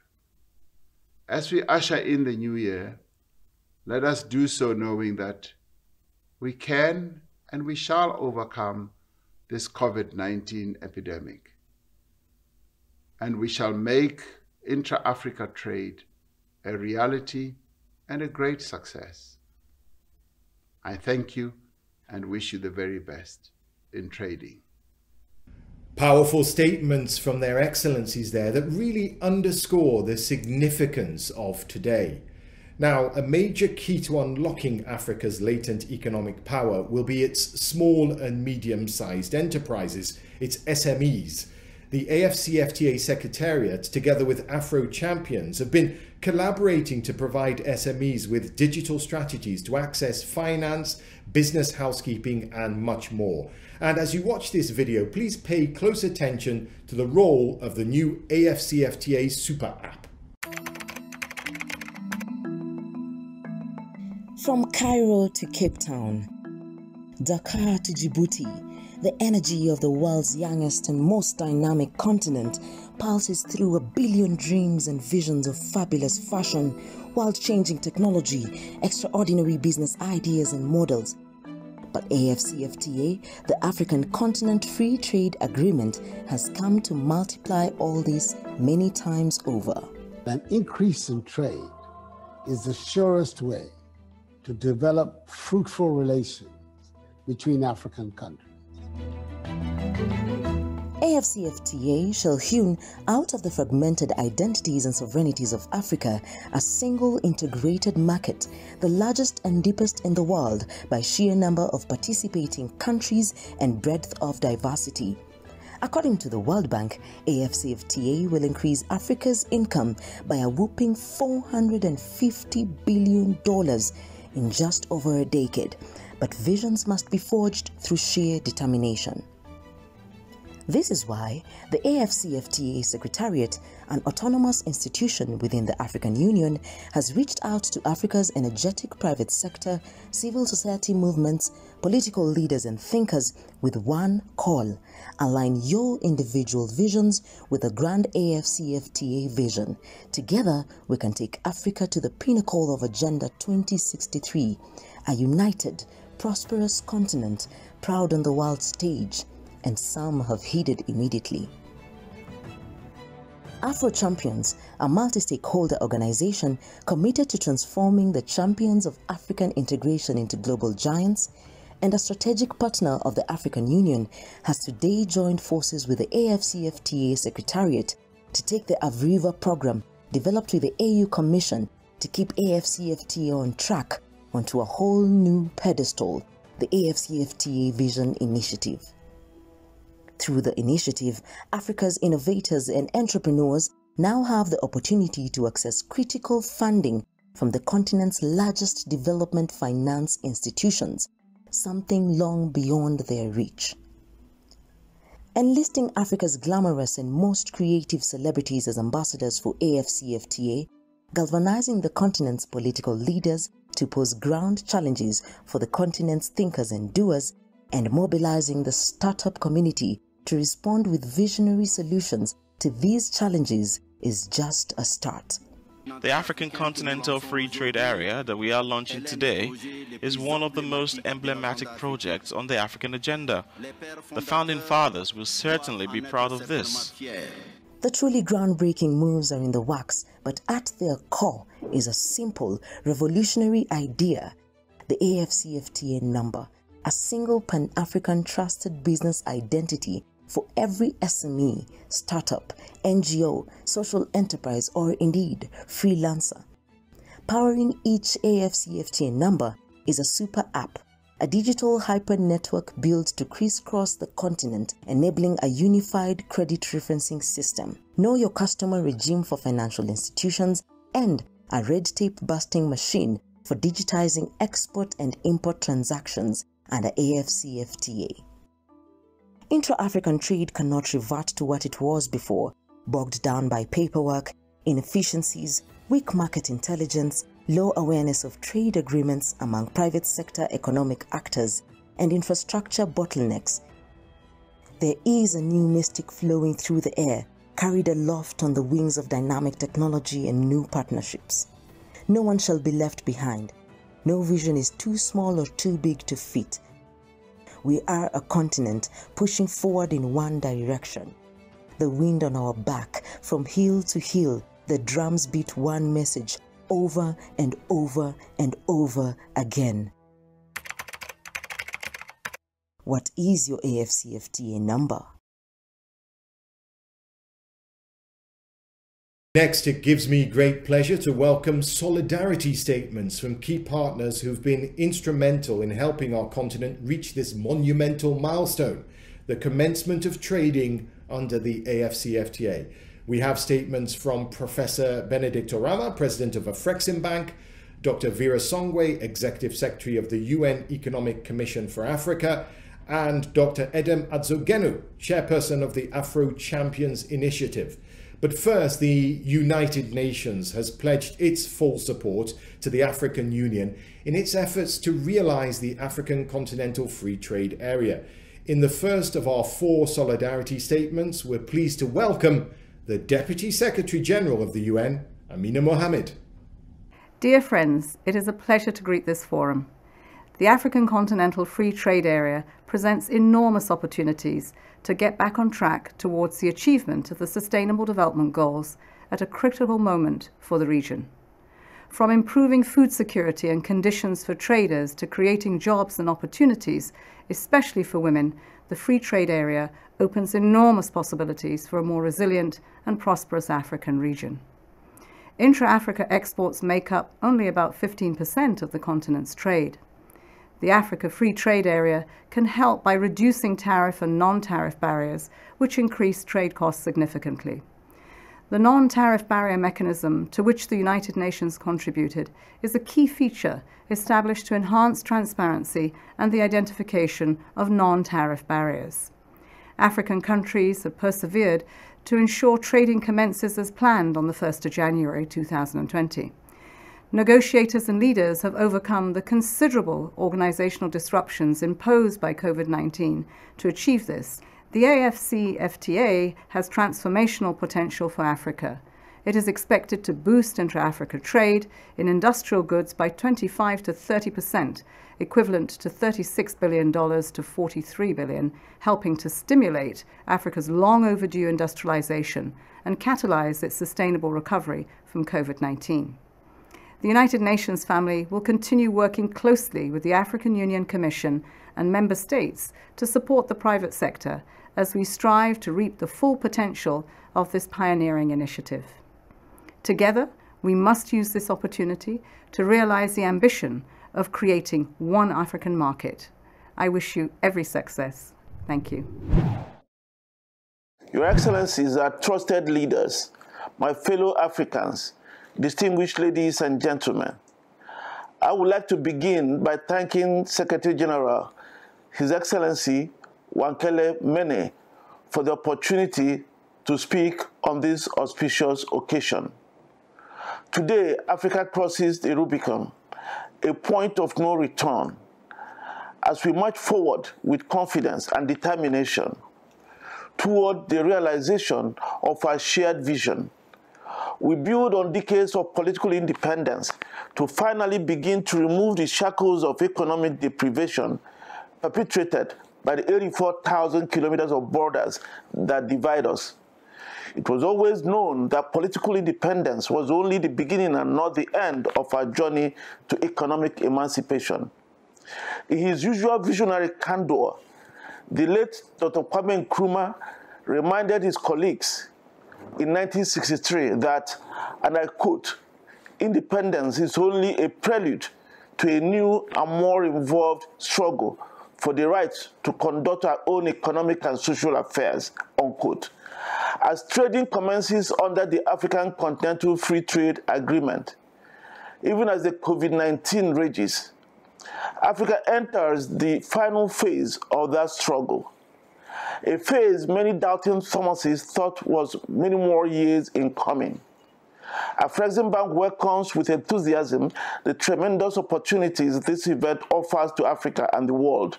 As we usher in the new year, let us do so knowing that we can and we shall overcome this COVID nineteen epidemic, and we shall make intra-Africa trade a reality and a great success. I thank you and wish you the very best in trading. Powerful statements from their excellencies there that really underscore the significance of today. Now, a major key to unlocking Africa's latent economic power will be its small and medium-sized enterprises, its S M Es. The A F C F T A Secretariat, together with Afro Champions, have been collaborating to provide S M Es with digital strategies to access finance, business housekeeping, and much more. And as you watch this video, please pay close attention to the role of the new A F C F T A Super App. From Cairo to Cape Town, Dakar to Djibouti, the energy of the world's youngest and most dynamic continent pulses through a billion dreams and visions of fabulous fashion, world-changing technology, extraordinary business ideas and models. But A F C F T A, the African Continent Free Trade Agreement, has come to multiply all this many times over. An increase in trade is the surest way to develop fruitful relations between African countries. A F C F T A shall hewn out of the fragmented identities and sovereignties of Africa a single integrated market, the largest and deepest in the world by sheer number of participating countries and breadth of diversity. According to the World Bank, A F C F T A will increase Africa's income by a whopping four hundred fifty billion dollars in just over a decade, but visions must be forged through sheer determination. This is why the A F C F T A Secretariat, an autonomous institution within the African Union, has reached out to Africa's energetic private sector, civil society movements, political leaders and thinkers with one call: align your individual visions with the grand A F C F T A vision. Together, we can take Africa to the pinnacle of Agenda twenty sixty-three, a united, prosperous continent, proud on the world stage, and some have heeded immediately. Afro Champions, a multi-stakeholder organization committed to transforming the champions of African integration into global giants, and a strategic partner of the African Union, has today joined forces with the A F C F T A Secretariat to take the AVRIVA program developed with the A U Commission to keep A F C F T A on track onto a whole new pedestal, the A F C F T A Vision Initiative. Through the initiative, Africa's innovators and entrepreneurs now have the opportunity to access critical funding from the continent's largest development finance institutions, something long beyond their reach. Enlisting Africa's glamorous and most creative celebrities as ambassadors for A F C F T A, galvanizing the continent's political leaders to pose ground challenges for the continent's thinkers and doers, and mobilizing the startup community to respond with visionary solutions to these challenges is just a start. The African Continental Free Trade Area that we are launching today is one of the most emblematic projects on the African agenda. The Founding Fathers will certainly be proud of this. The truly groundbreaking moves are in the works, but at their core is a simple, revolutionary idea: the A F C F T A number, a single Pan-African trusted business identity for every S M E, startup, N G O, social enterprise, or indeed freelancer. Powering each A F C F T A number is a super app, a digital hyper network built to crisscross the continent, enabling a unified credit referencing system, know your customer regime for financial institutions, and a red tape busting machine for digitizing export and import transactions under A F C F T A. Intra-African trade cannot revert to what it was before, bogged down by paperwork, inefficiencies, weak market intelligence, low awareness of trade agreements among private sector economic actors, and infrastructure bottlenecks. There is a new mystic flowing through the air, carried aloft on the wings of dynamic technology and new partnerships. No one shall be left behind. No vision is too small or too big to fit. We are a continent pushing forward in one direction. The wind on our back, from hill to hill, the drums beat one message over and over and over again. What is your A F C F T A number? Next, it gives me great pleasure to welcome solidarity statements from key partners who've been instrumental in helping our continent reach this monumental milestone, the commencement of trading under the A F C F T A. We have statements from Professor Benedict Oramah, President of Afreximbank, Doctor Vera Songwe, Executive Secretary of the U N Economic Commission for Africa, and Doctor Edem Adzogenu, Chairperson of the Afro Champions Initiative. But first, the United Nations has pledged its full support to the African Union in its efforts to realize the African Continental Free Trade Area. In the first of our four solidarity statements, we're pleased to welcome the Deputy Secretary General of the U N, Amina Mohammed. Dear friends, it is a pleasure to greet this forum. The African Continental Free Trade Area presents enormous opportunities to get back on track towards the achievement of the Sustainable Development Goals at a critical moment for the region. From improving food security and conditions for traders to creating jobs and opportunities, especially for women, the free trade area opens enormous possibilities for a more resilient and prosperous African region. Intra-Africa exports make up only about fifteen percent of the continent's trade. The Africa Free Trade Area can help by reducing tariff and non-tariff barriers, which increase trade costs significantly. The non-tariff barrier mechanism, to which the United Nations contributed, is a key feature established to enhance transparency and the identification of non-tariff barriers. African countries have persevered to ensure trading commences as planned on the first of January two thousand twenty. Negotiators and leaders have overcome the considerable organizational disruptions imposed by COVID nineteen to achieve this. The A F C F T A has transformational potential for Africa. It is expected to boost intra-Africa trade in industrial goods by twenty-five to thirty percent, equivalent to thirty-six billion dollars to forty-three billion dollars, helping to stimulate Africa's long overdue industrialization and catalyze its sustainable recovery from COVID nineteen. The United Nations family will continue working closely with the African Union Commission and member states to support the private sector as we strive to reap the full potential of this pioneering initiative. Together, we must use this opportunity to realize the ambition of creating one African market. I wish you every success. Thank you. Your Excellencies are trusted leaders, my fellow Africans, distinguished ladies and gentlemen. I would like to begin by thanking Secretary General, His Excellency Wankele Mene, for the opportunity to speak on this auspicious occasion. Today, Africa crosses the Rubicon, a point of no return, as we march forward with confidence and determination toward the realization of our shared vision. We build on decades of political independence to finally begin to remove the shackles of economic deprivation perpetrated by the eighty-four thousand kilometers of borders that divide us. It was always known that political independence was only the beginning and not the end of our journey to economic emancipation. In his usual visionary candor, the late Doctor Kwame Nkrumah reminded his colleagues in nineteen sixty-three that, and I quote, "Independence is only a prelude to a new and more involved struggle for the right to conduct our own economic and social affairs," unquote. As trading commences under the African Continental Free Trade Agreement, even as the COVID nineteen rages, Africa enters the final phase of that struggle, a phase many doubting Thomases thought was many more years in coming. Afreximbank welcomes with enthusiasm the tremendous opportunities this event offers to Africa and the world.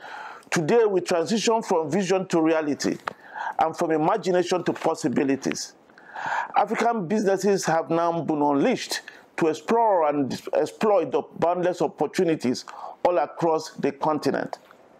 Today, we transition from vision to reality and from imagination to possibilities. African businesses have now been unleashed to explore and exploit the boundless opportunities all across the continent.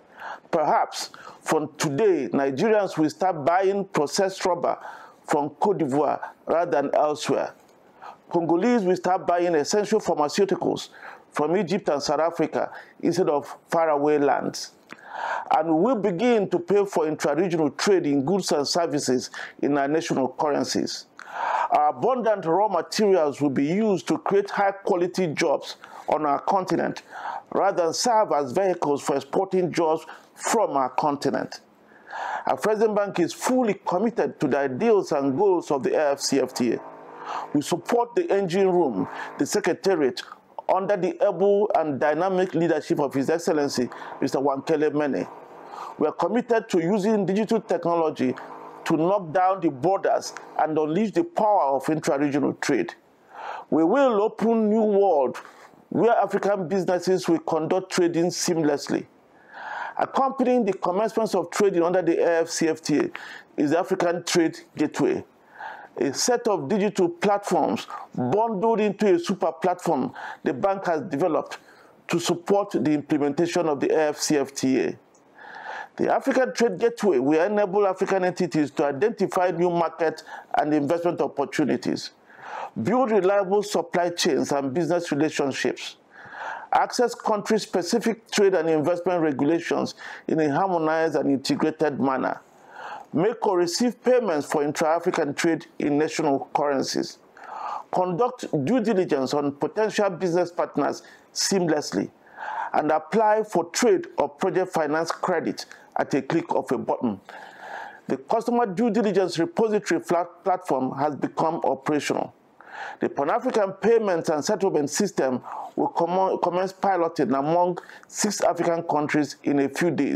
Perhaps from today, Nigerians will start buying processed rubber from Cote d'Ivoire rather than elsewhere. Congolese will start buying essential pharmaceuticals from Egypt and South Africa instead of faraway lands. And we will begin to pay for intra-regional trade in goods and services in our national currencies. Our abundant raw materials will be used to create high-quality jobs on our continent rather than serve as vehicles for exporting jobs from our continent. Afreximbank is fully committed to the ideals and goals of the A F C F T A. We support the engine room, the Secretariat, under the able and dynamic leadership of His Excellency, Mister Wankele Mene. We are committed to using digital technology to knock down the borders and unleash the power of intra-regional trade. We will open new world where African businesses will conduct trading seamlessly. Accompanying the commencement of trading under the A F C F T A is the African Trade Gateway, a set of digital platforms bundled into a super platform the bank has developed to support the implementation of the A F C F T A. The African Trade Gateway will enable African entities to identify new market and investment opportunities, build reliable supply chains and business relationships, access country-specific trade and investment regulations in a harmonized and integrated manner, make or receive payments for intra-African trade in national currencies, conduct due diligence on potential business partners seamlessly, and apply for trade or project finance credit at a click of a button. The Customer Due Diligence Repository platform has become operational. The Pan-African Payments and Settlement System will commence piloting among six African countries in a few days,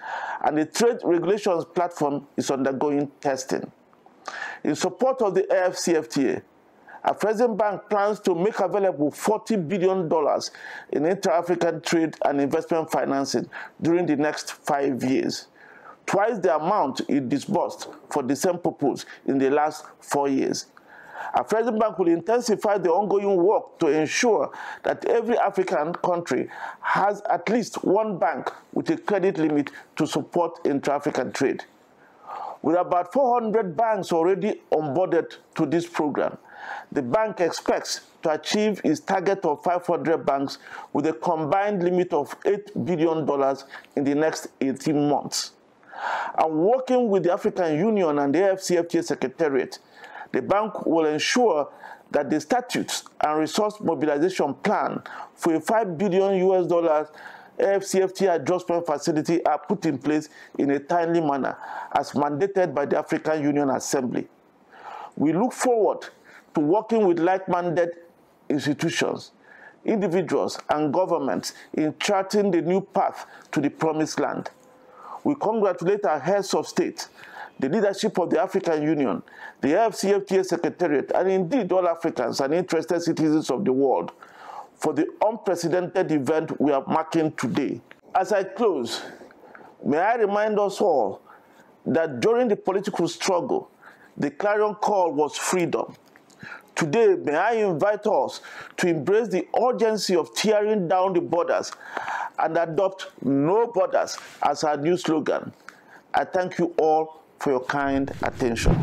and the trade regulations platform is undergoing testing. In support of the A F C F T A, Afreximbank plans to make available forty billion dollars in inter-African trade and investment financing during the next five years, twice the amount it disbursed for the same purpose in the last four years. Afreximbank will intensify the ongoing work to ensure that every African country has at least one bank with a credit limit to support intra-African trade. With about four hundred banks already onboarded to this program, the bank expects to achieve its target of five hundred banks with a combined limit of eight billion dollars in the next eighteen months. And working with the African Union and the A F C F T A Secretariat, the bank will ensure that the statutes and resource mobilization plan for a five billion U S dollars A F C F T A adjustment facility are put in place in a timely manner as mandated by the African Union Assembly. We look forward to working with like-minded institutions, individuals, and governments in charting the new path to the promised land. We congratulate our heads of state, the leadership of the African Union, the A F C F T A Secretariat, and indeed all Africans and interested citizens of the world for the unprecedented event we are marking today. As I close, may I remind us all that during the political struggle, the clarion call was freedom. Today, may I invite us to embrace the urgency of tearing down the borders and adopt no borders as our new slogan. I thank you all for your kind attention.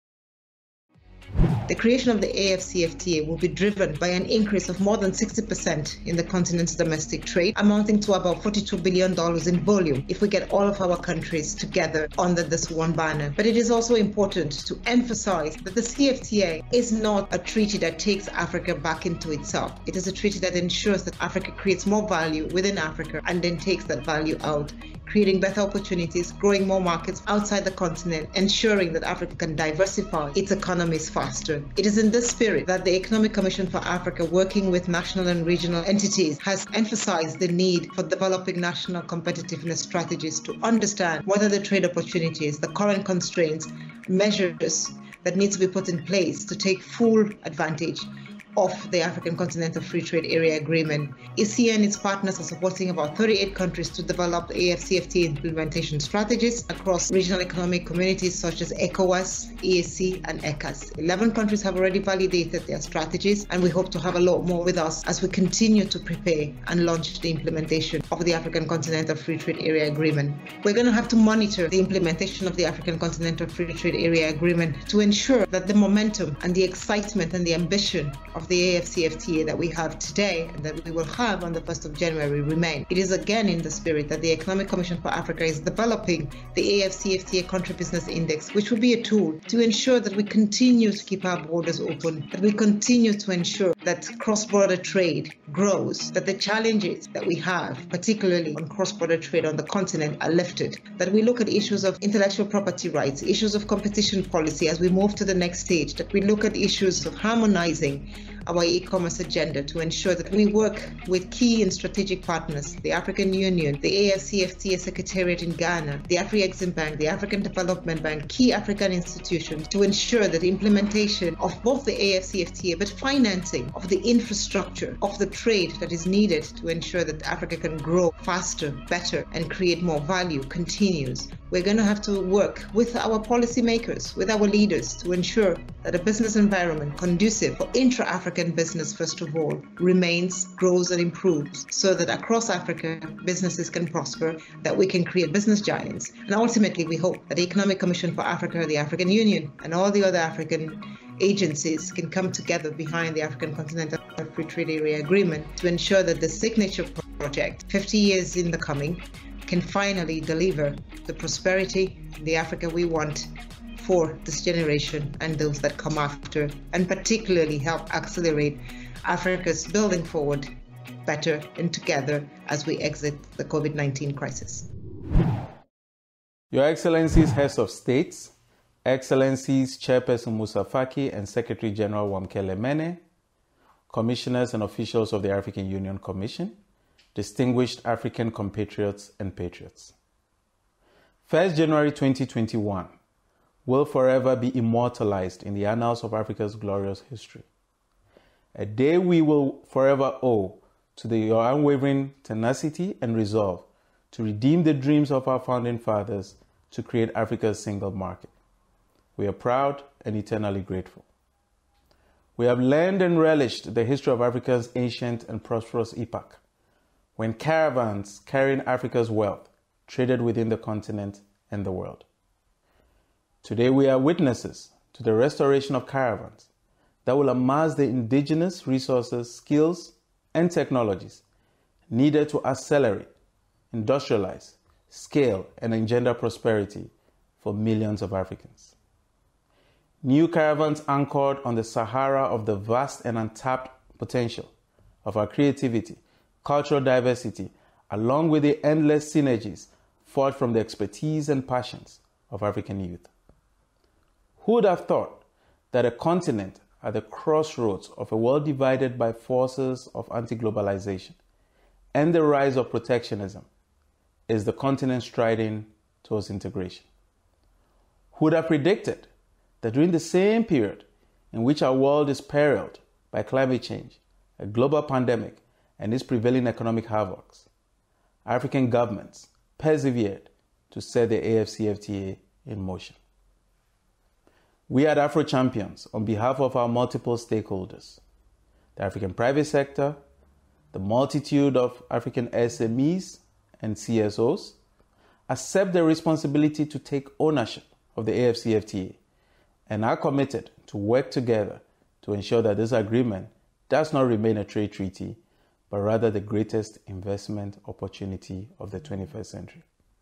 The creation of the A F C F T A will be driven by an increase of more than sixty percent in the continent's domestic trade, amounting to about forty-two billion dollars in volume if we get all of our countries together under this one banner. But it is also important to emphasize that the C F T A is not a treaty that takes Africa back into itself. It is a treaty that ensures that Africa creates more value within Africa and then takes that value out, creating better opportunities, growing more markets outside the continent, ensuring that Africa can diversify its economies faster. It is in this spirit that the Economic Commission for Africa, working with national and regional entities, has emphasized the need for developing national competitiveness strategies to understand what are the trade opportunities, the current constraints, measures that need to be put in place to take full advantage of the African Continental Free Trade Area Agreement. E C A and its partners are supporting about thirty-eight countries to develop A F C F T A implementation strategies across regional economic communities such as ECOWAS, E A C, and ECAS. eleven countries have already validated their strategies, and we hope to have a lot more with us as we continue to prepare and launch the implementation of the African Continental Free Trade Area Agreement. We're going to have to monitor the implementation of the African Continental Free Trade Area Agreement to ensure that the momentum and the excitement and the ambition of the A F C F T A that we have today and that we will have on the first of January remain. It is again in the spirit that the Economic Commission for Africa is developing the A F C F T A Country Business Index, which will be a tool to ensure that we continue to keep our borders open, that we continue to ensure that cross-border trade grows, that the challenges that we have, particularly on cross-border trade on the continent, are lifted, that we look at issues of intellectual property rights, issues of competition policy as we move to the next stage, that we look at issues of harmonizing our e-commerce agenda to ensure that we work with key and strategic partners, the African Union, the A F C F T A Secretariat in Ghana, the Afreximbank, the African Development Bank, key African institutions, to ensure that implementation of both the A F C F T A but financing of the infrastructure of the trade that is needed to ensure that Africa can grow faster, better, and create more value continues. We're going to have to work with our policymakers, with our leaders, to ensure that a business environment conducive for intra-African business, first of all, remains, grows, and improves, so that across Africa, businesses can prosper, that we can create business giants. And ultimately, we hope that the Economic Commission for Africa, the African Union, and all the other African agencies can come together behind the African Continental Free Trade Area Agreement to ensure that the signature project, fifty years in the coming, can finally deliver the prosperity, the Africa we want for this generation and those that come after, and particularly help accelerate Africa's building forward better and together as we exit the COVID nineteen crisis. Your Excellencies, Heads of States, Excellencies Chairperson Moussa Faki and Secretary General Wamkele Mene, Commissioners and officials of the African Union Commission, distinguished African compatriots and patriots. First January twenty twenty-one will forever be immortalized in the annals of Africa's glorious history. A day we will forever owe to the, your unwavering tenacity and resolve to redeem the dreams of our founding fathers to create Africa's single market. We are proud and eternally grateful. We have learned and relished the history of Africa's ancient and prosperous epoch, when caravans carrying Africa's wealth traded within the continent and the world. Today we are witnesses to the restoration of caravans that will amass the indigenous resources, skills, and technologies needed to accelerate, industrialize, scale, and engender prosperity for millions of Africans. New caravans anchored on the Sahara of the vast and untapped potential of our creativity, cultural diversity, along with the endless synergies forged from the expertise and passions of African youth. Who would have thought that a continent at the crossroads of a world divided by forces of anti-globalization and the rise of protectionism is the continent striding towards integration? Who would have predicted that during the same period in which our world is perilled by climate change, a global pandemic, and its prevailing economic havocs, African governments persevered to set the A F C F T A in motion? We at Afro Champions, on behalf of our multiple stakeholders, the African private sector, the multitude of African S M Es and C S Os, accept the responsibility to take ownership of the A F C F T A and are committed to work together to ensure that this agreement does not remain a trade treaty, but rather the greatest investment opportunity of the twenty-first century.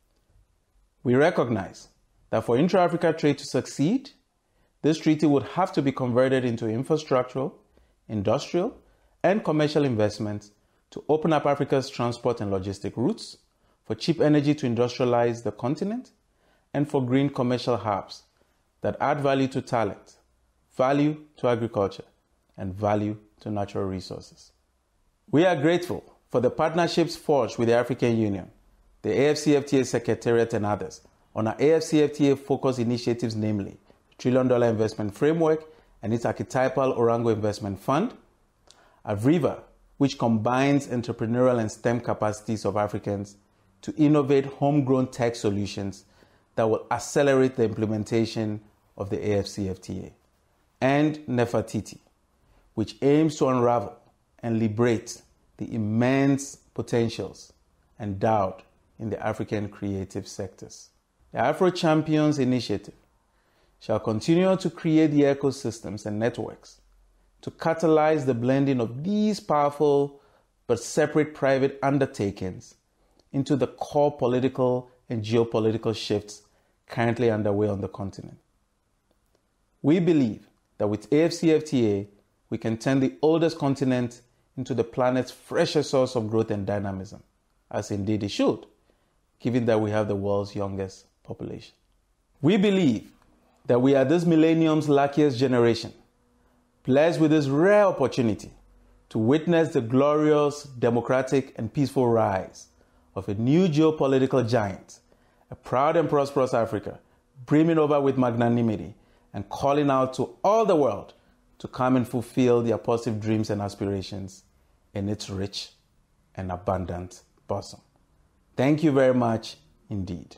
We recognize that for intra-Africa trade to succeed, this treaty would have to be converted into infrastructural, industrial, and commercial investments to open up Africa's transport and logistic routes, for cheap energy to industrialize the continent, and for green commercial hubs that add value to talent, value to agriculture, and value to natural resources. We are grateful for the partnerships forged with the African Union, the A F C F T A Secretariat, and others on our A F C F T A-focused initiatives, namely Trillion Dollar Investment Framework and its archetypal Orango Investment Fund, Avriva, which combines entrepreneurial and STEM capacities of Africans to innovate homegrown tech solutions that will accelerate the implementation of the A F C F T A, and Nefertiti, which aims to unravel and liberate the immense potentials endowed in the African creative sectors. The Afro Champions Initiative shall continue to create the ecosystems and networks to catalyze the blending of these powerful but separate private undertakings into the core political and geopolitical shifts currently underway on the continent. We believe that with A F C F T A, we can turn the oldest continent into the planet's freshest source of growth and dynamism, as indeed it should, given that we have the world's youngest population. We believe that we are this millennium's luckiest generation, blessed with this rare opportunity to witness the glorious, democratic, and peaceful rise of a new geopolitical giant, a proud and prosperous Africa, brimming over with magnanimity and calling out to all the world to come and fulfill their positive dreams and aspirations in its rich and abundant bosom. Thank you very much indeed.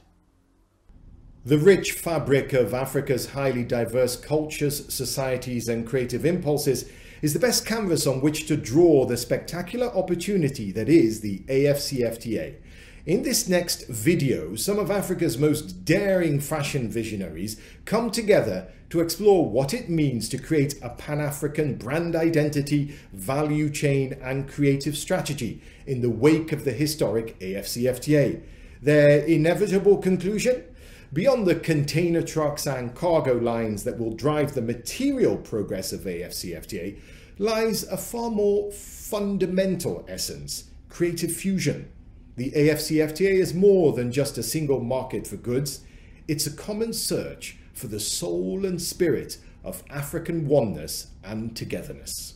The rich fabric of Africa's highly diverse cultures, societies, and creative impulses is the best canvas on which to draw the spectacular opportunity that is the A F C F T A. In this next video, some of Africa's most daring fashion visionaries come together to explore what it means to create a Pan-African brand identity, value chain, and creative strategy in the wake of the historic A F C F T A. Their inevitable conclusion? Beyond the container trucks and cargo lines that will drive the material progress of A F C F T A lies a far more fundamental essence: creative fusion. The A F C F T A is more than just a single market for goods. It's a common search for the soul and spirit of African oneness and togetherness.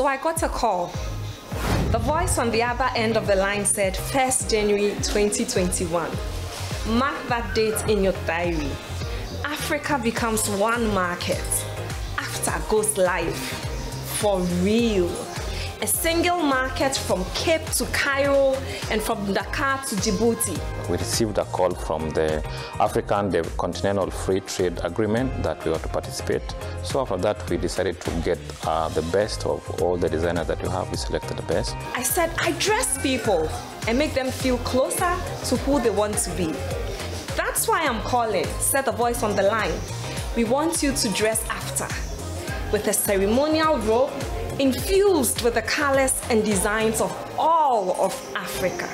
So I got a call. The voice on the other end of the line said first January twenty twenty-one. Mark that date in your diary. Africa becomes one market. AfCFTA goes live. For real. A single market from Cape to Cairo and from Dakar to Djibouti. We received a call from the African the Continental Free Trade Agreement that we were to participate. So after that, we decided to get uh, the best of all the designers that you have. We selected the best. I said, I dress people and make them feel closer to who they want to be. That's why I'm calling, said the voice on the line. We want you to dress AfCFTA with a ceremonial robe infused with the colors and designs of all of Africa.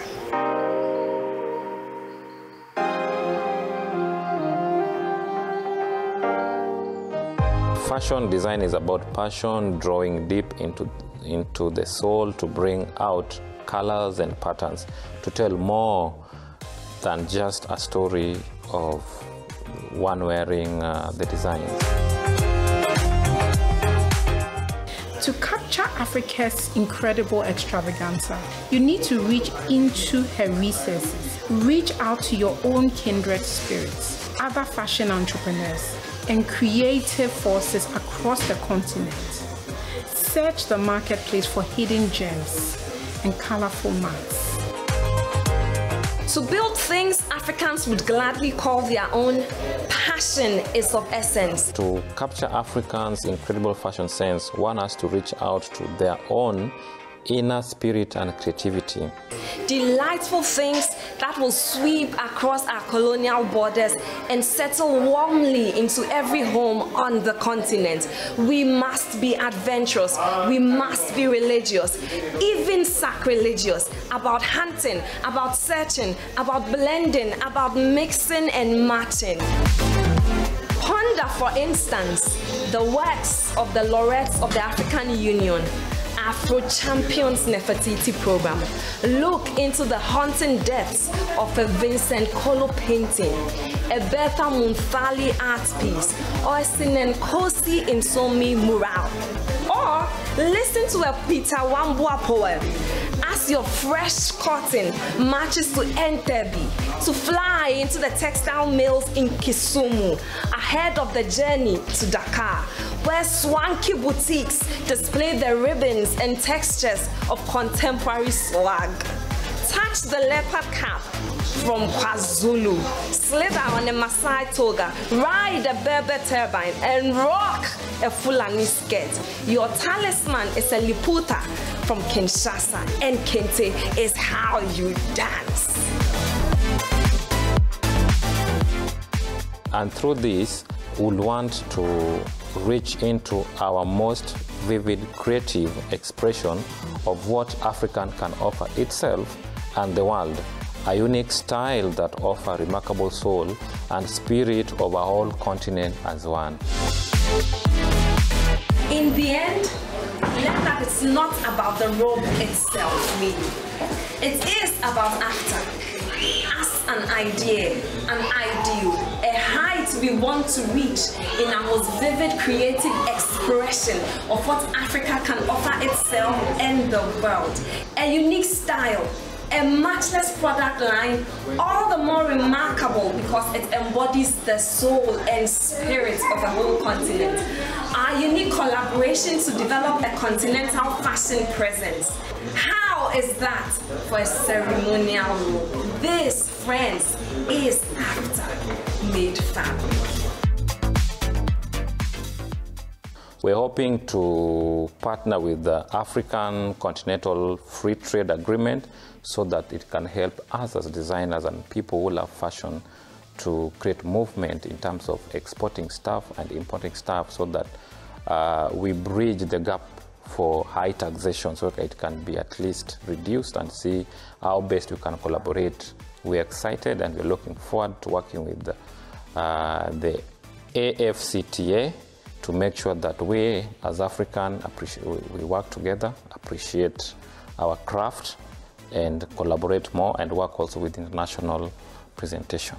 Fashion design is about passion, drawing deep into, into the soul to bring out colors and patterns, to tell more than just a story of one wearing uh, the designs. To capture Africa's incredible extravaganza, you need to reach into her recesses, reach out to your own kindred spirits, other fashion entrepreneurs, and creative forces across the continent. Search the marketplace for hidden gems and colorful marks. To build things Africans would gladly call their own, passion is of essence. To capture Africans' incredible fashion sense, one has to reach out to their own inner spirit and creativity. Delightful things that will sweep across our colonial borders and settle warmly into every home on the continent. We must be adventurous, we must be religious, even sacrilegious, about hunting, about searching, about blending, about mixing and matching. Ponder, for instance, the works of the laureates of the African Union, Afro Champions Nefertiti program. Look into the haunting depths of a Vincent Kolo painting, a Bertha Munthali art piece, or a Sinenkosi Insomi mural. Or listen to a Peter Wambua poem as your fresh cotton marches to Entebbe to fly into the textile mills in Kisumu ahead of the journey to Dakar, where swanky boutiques display the ribbons and textures of contemporary swag. Touch the leopard cap from KwaZulu, slither on a Maasai toga, ride a Berber turbine, and rock a Fulani skirt. Your talisman is a liputa from Kinshasa, and Kente is how you dance. And through this, we'll want to reach into our most vivid creative expression of what African can offer itself and the world, a unique style that offers remarkable soul and spirit of our whole continent as one. In the end, learn that it's not about the robe itself, really. It is about AfCFTA as an idea, an ideal, a height we want to reach in our most vivid creative expression of what Africa can offer itself and the world. A unique style, a matchless product line, all the more remarkable because it embodies the soul and spirit of the whole continent. Our unique collaboration to develop a continental fashion presence. How is that for a ceremonial robe? This, friends, is AfCFTA made fabric. We're hoping to partner with the African Continental Free Trade Agreement so that it can help us as designers and people who love fashion to create movement in terms of exporting stuff and importing stuff so that uh, we bridge the gap for high taxation so that it can be at least reduced and see how best we can collaborate. We're excited and we're looking forward to working with the, uh, the A F C T A to make sure that we as African appreciate, we work together, appreciate our craft and collaborate more and work also with international presentation.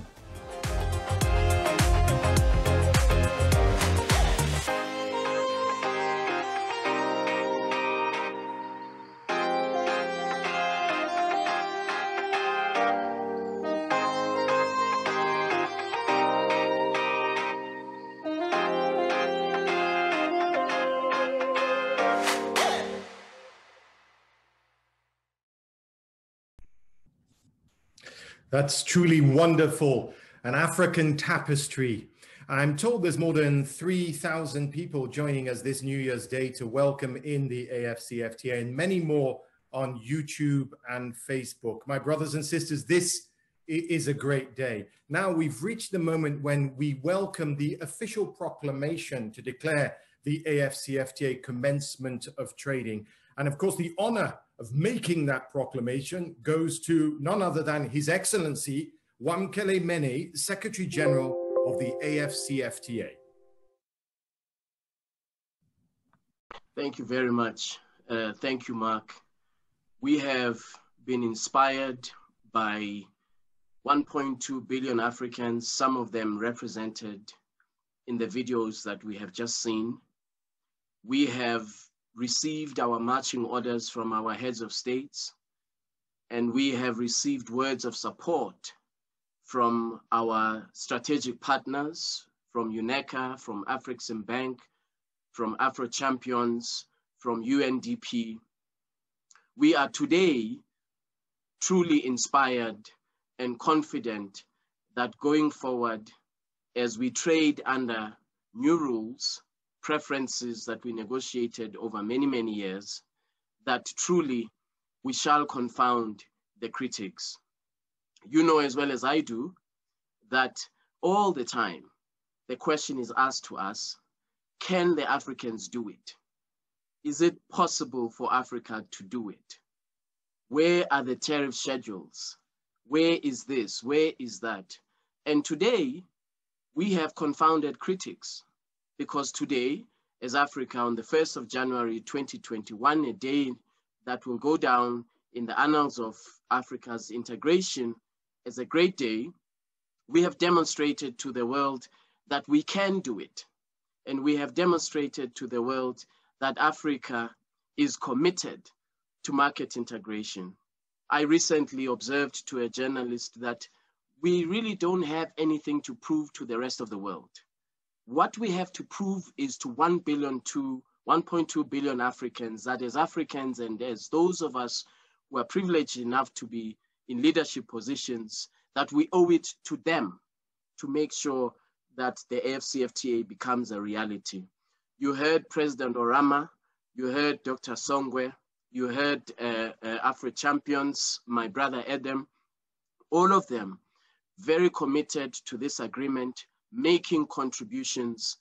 That's truly wonderful. An African tapestry. I'm told there's more than three thousand people joining us this New Year's Day to welcome in the A F C F T A, and many more on YouTube and Facebook. My brothers and sisters, this is a great day. Now we've reached the moment when we welcome the official proclamation to declare the A F C F T A commencement of trading. And of course, the honor of making that proclamation goes to none other than His Excellency Wamkele Mene, Secretary General of the A F C F T A. Thank you very much. Uh, thank you, Mark. We have been inspired by one point two billion Africans, some of them represented in the videos that we have just seen. We have received our marching orders from our heads of states, and we have received words of support from our strategic partners, from UNECA, from Afreximbank, from Afro Champions, from U N D P. We are today truly inspired and confident that going forward, as we trade under new rules, preferences that we negotiated over many, many years, that truly we shall confound the critics. You know as well as I do that all the time, the question is asked to us, can the Africans do it? Is it possible for Africa to do it? Where are the tariff schedules? Where is this? Where is that? And today, we have confounded critics, because today, as Africa, on the first of January twenty twenty-one, a day that will go down in the annals of Africa's integration as a great day, we have demonstrated to the world that we can do it. And we have demonstrated to the world that Africa is committed to market integration. I recently observed to a journalist that we really don't have anything to prove to the rest of the world. What we have to prove is to one billion to one point two billion Africans, that as Africans and as those of us who are privileged enough to be in leadership positions, that we owe it to them to make sure that the A F C F T A becomes a reality. You heard President Orama, you heard Doctor Songwe, you heard uh, uh, Afro Champions, my brother Adam, all of them very committed to this agreement, making contributions,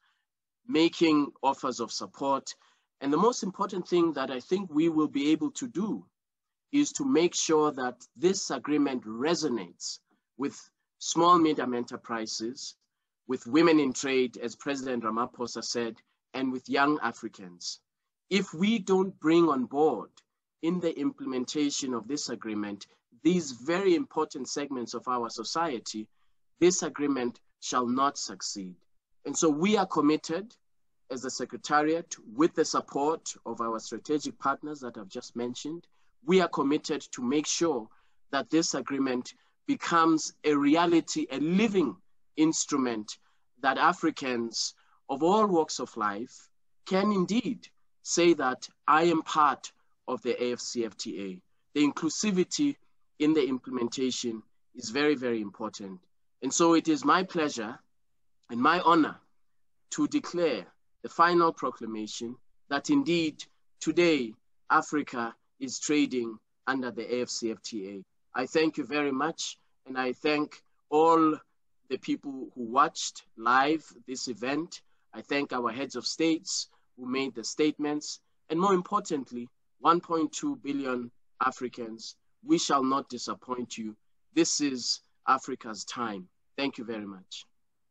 making offers of support. And the most important thing that I think we will be able to do is to make sure that this agreement resonates with small, medium enterprises, with women in trade, as President Ramaphosa said, and with young Africans. If we don't bring on board in the implementation of this agreement these very important segments of our society, this agreement shall not succeed. And so we are committed as the Secretariat, with the support of our strategic partners that I've just mentioned, we are committed to make sure that this agreement becomes a reality, a living instrument that Africans of all walks of life can indeed say that I am part of the A F C F T A. The inclusivity in the implementation is very, very important. And so it is my pleasure and my honor to declare the final proclamation that indeed today Africa is trading under the A F C F T A. I thank you very much, and I thank all the people who watched live this event. I thank our heads of states who made the statements, and more importantly, one point two billion Africans. We shall not disappoint you. This is Africa's time. Thank you very much.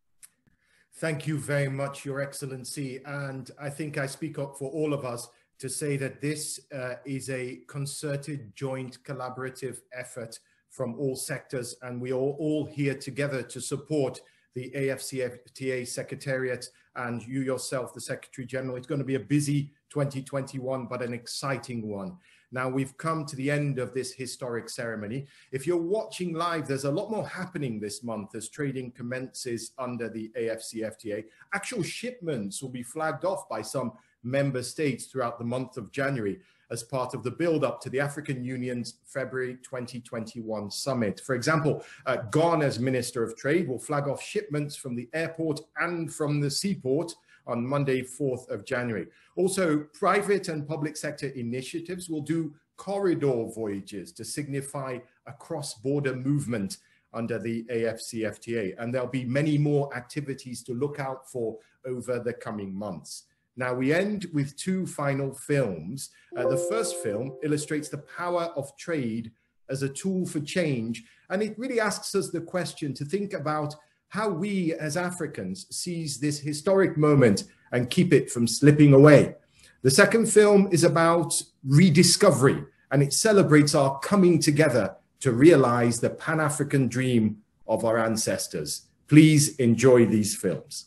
Thank you very much, Your Excellency. And I think I speak up for all of us to say that this uh, is a concerted, joint, collaborative effort from all sectors, and we are all here together to support the A F C F T A Secretariat and you yourself, the Secretary General. It's going to be a busy twenty twenty-one, but an exciting one. Now, we've come to the end of this historic ceremony. If you're watching live, there's a lot more happening this month as trading commences under the A F C F T A. Actual shipments will be flagged off by some member states throughout the month of January as part of the build-up to the African Union's February twenty twenty-one summit. For example, uh, Ghana's Minister of Trade will flag off shipments from the airport and from the seaport on Monday, fourth of January. Also, private and public sector initiatives will do corridor voyages to signify a cross-border movement under the A F C F T A. And there'll be many more activities to look out for over the coming months. Now, we end with two final films. Uh, the first film illustrates the power of trade as a tool for change. And it really asks us the question to think about how we as Africans seize this historic moment and keep it from slipping away. The second film is about rediscovery, and it celebrates our coming together to realize the Pan-African dream of our ancestors. Please enjoy these films.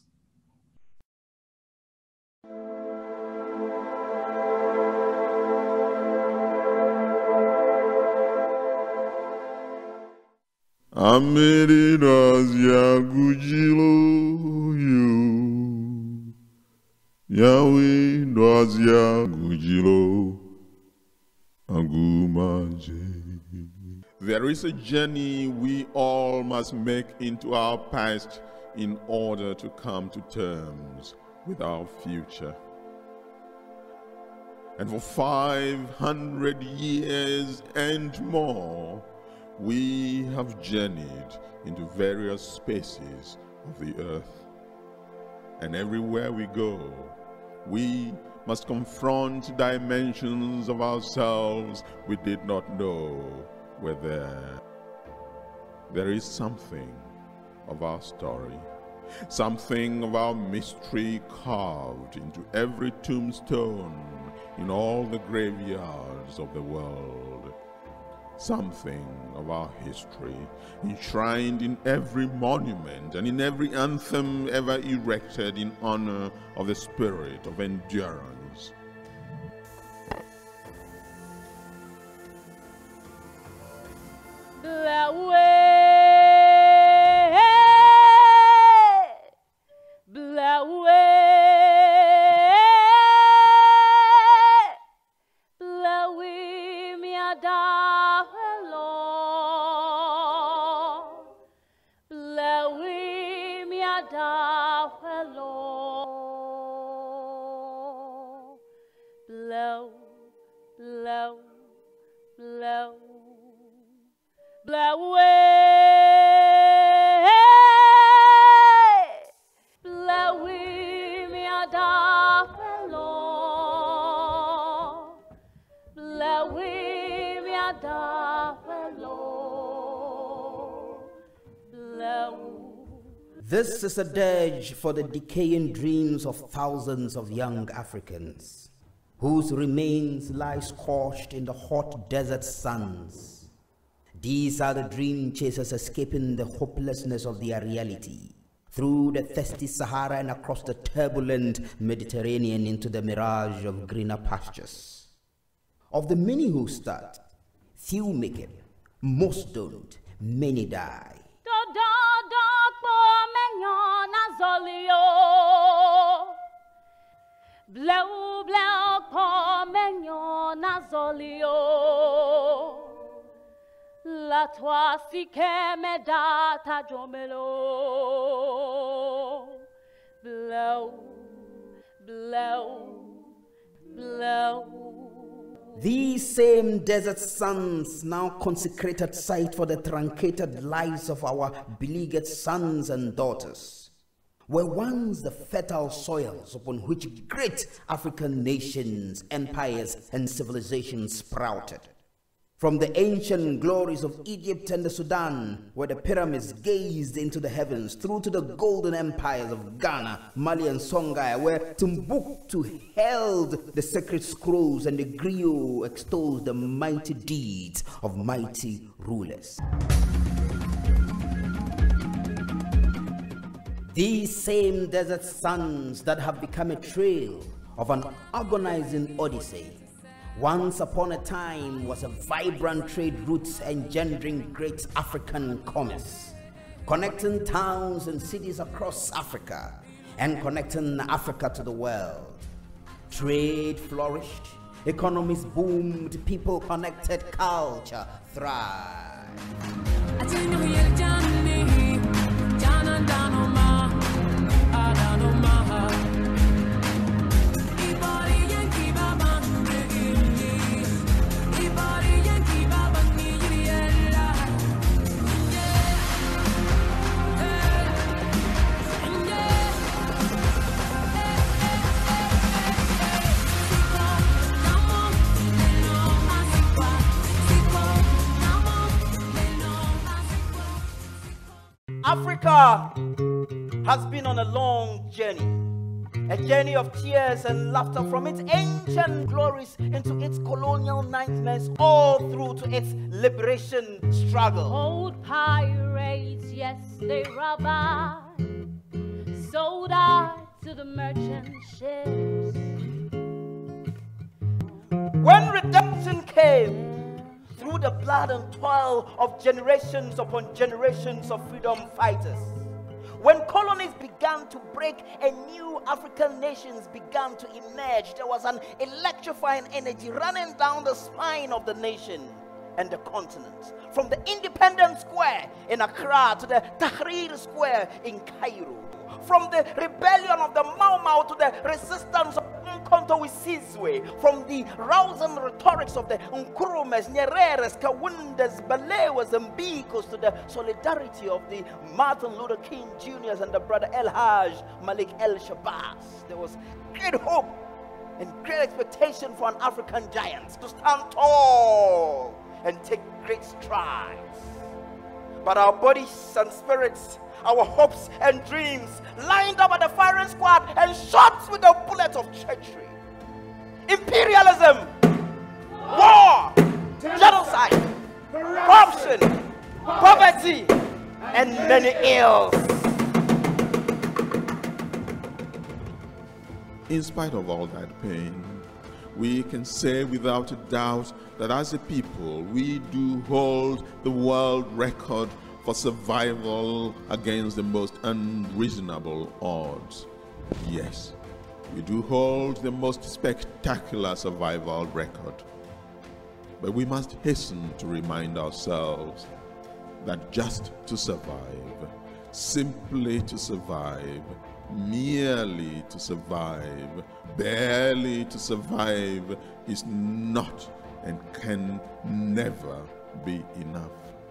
Amerirazia gujilo you Yahweh razia gujilo agumaje. There is a journey we all must make into our past in order to come to terms with our future. And for five hundred years and more, we have journeyed into various spaces of the earth. And everywhere we go, we must confront dimensions of ourselves we did not know were there. There is something of our story, something of our mystery carved into every tombstone in all the graveyards of the world. Something of our history enshrined in every monument and in every anthem ever erected in honor of the spirit of endurance. Blow, blow, blow, blow away, blow away me a dafelo, blow away me a dafelo, blow. This is a dirge for the decaying dreams of thousands of young Africans, whose remains lie scorched in the hot desert suns. These are the dream chasers escaping the hopelessness of their reality, through the thirsty Sahara and across the turbulent Mediterranean into the mirage of greener pastures. Of the many who start, few make it, most don't, many die. Blow, blow, po menyo nazolio. La toi si que me da ta jomelo. Blow, blow, blow. These same desert suns, now consecrated site for the truncated lives of our beleaguered sons and daughters, were once the fertile soils upon which great African nations, empires, and civilizations sprouted. From the ancient glories of Egypt and the Sudan, where the pyramids gazed into the heavens, through to the golden empires of Ghana, Mali, and Songhai, where Timbuktu held the sacred scrolls and the griot extols the mighty deeds of mighty rulers. These same desert suns that have become a trail of an agonizing odyssey once upon a time was a vibrant trade route engendering great African commerce, connecting towns and cities across Africa and connecting Africa to the world. Trade flourished, economies boomed, people connected, culture thrived. Africa has been on a long journey, a journey of tears and laughter from its ancient glories into its colonial nightmares, all through to its liberation struggle. Old pirates, yes, they robbed us, sold us to the merchant ships. When redemption came, through the blood and toil of generations upon generations of freedom fighters. When colonies began to break and new African nations began to emerge, there was an electrifying energy running down the spine of the nation and the continent. From the Independence Square in Accra to the Tahrir Square in Cairo. From the rebellion of the Mau Mau to the resistance of Umkhonto we Sizwe. From the rousing rhetorics of the Nkurumes, Nyereres, Kawundes, Balewas, and Bikos to the solidarity of the Martin Luther King Juniors and the brother El Haj Malik El Shabazz. There was great hope and great expectation for an African giant to stand tall and take great strides. But our bodies and spirits, our hopes and dreams lined up at the firing squad and shot with the bullets of treachery. Imperialism, war, genocide, corruption, poverty, and many ills. In spite of all that pain, we can say without a doubt that as a people, we do hold the world record for survival against the most unreasonable odds. Yes, we do hold the most spectacular survival record. But we must hasten to remind ourselves that just to survive, simply to survive, merely to survive, barely to survive is not and can never be enough.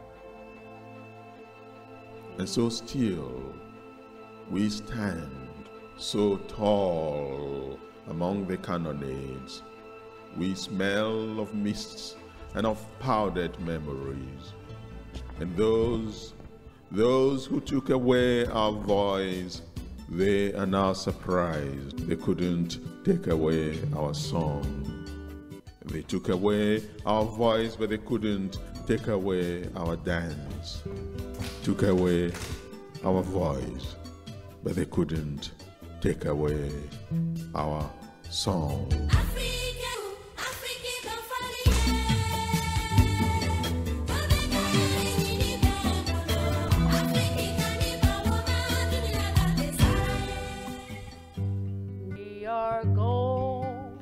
And so still we stand so tall among the cannonades. We smell of mists and of powdered memories. And those, those who took away our voice, they are now surprised they couldn't take away our song. They took away our voice, but they couldn't take away our dance. Took away our voice, but they couldn't take away our song. We are going,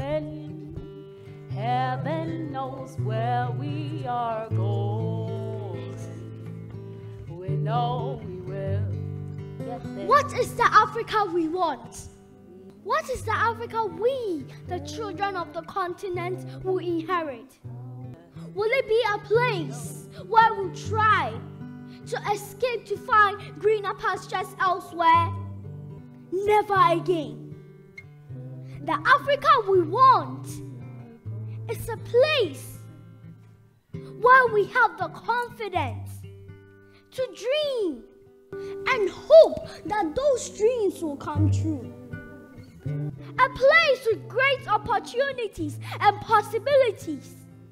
heaven knows where we are going. We know we will get there. What is the Africa we want? What is the Africa we, the children of the continent, will inherit? Will it be a place where we'll try to escape to find greener pastures elsewhere? Never again. The Africa we want is a place where we have the confidence to dream and hope that those dreams will come true. A place with great opportunities and possibilities.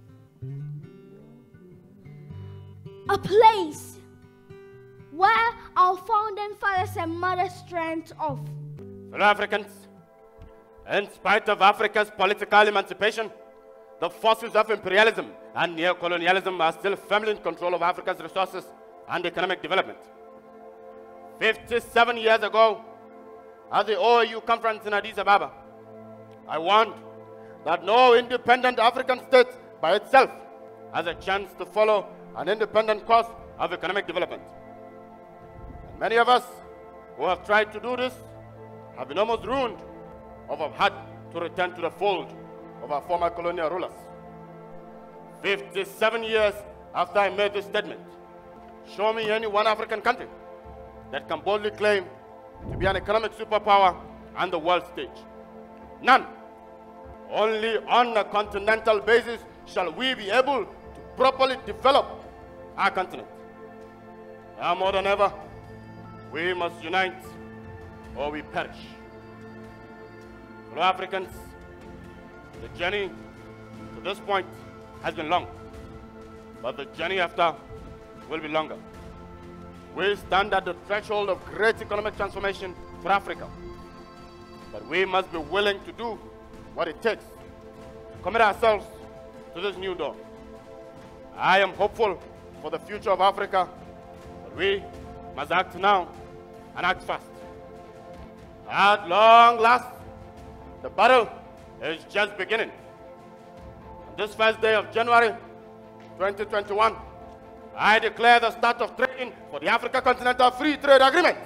A place where our founding fathers and mothers dreamt of. Fellow Africans, in spite of Africa's political emancipation, the forces of imperialism and neo-colonialism are still firmly in control of Africa's resources and economic development. fifty-seven years ago, at the O A U conference in Addis Ababa, I warned that no independent African state by itself has a chance to follow an independent course of economic development. And many of us who have tried to do this have been almost ruined or have had to return to the fold of our former colonial rulers. fifty-seven years after I made this statement, show me any one African country that can boldly claim to be an economic superpower on the world stage. None. Only on a continental basis shall we be able to properly develop our continent. Now more than ever, we must unite or we perish. Fellow Africans, the journey to this point has been long, but the journey after will be longer. We stand at the threshold of great economic transformation for Africa, but we must be willing to do what it takes to commit ourselves to this new dawn. I am hopeful for the future of Africa, but we must act now and act fast. At long last, the battle is just beginning. On this first day of January twenty twenty-one, I declare the start of trading for the Africa Continental Free Trade Agreement.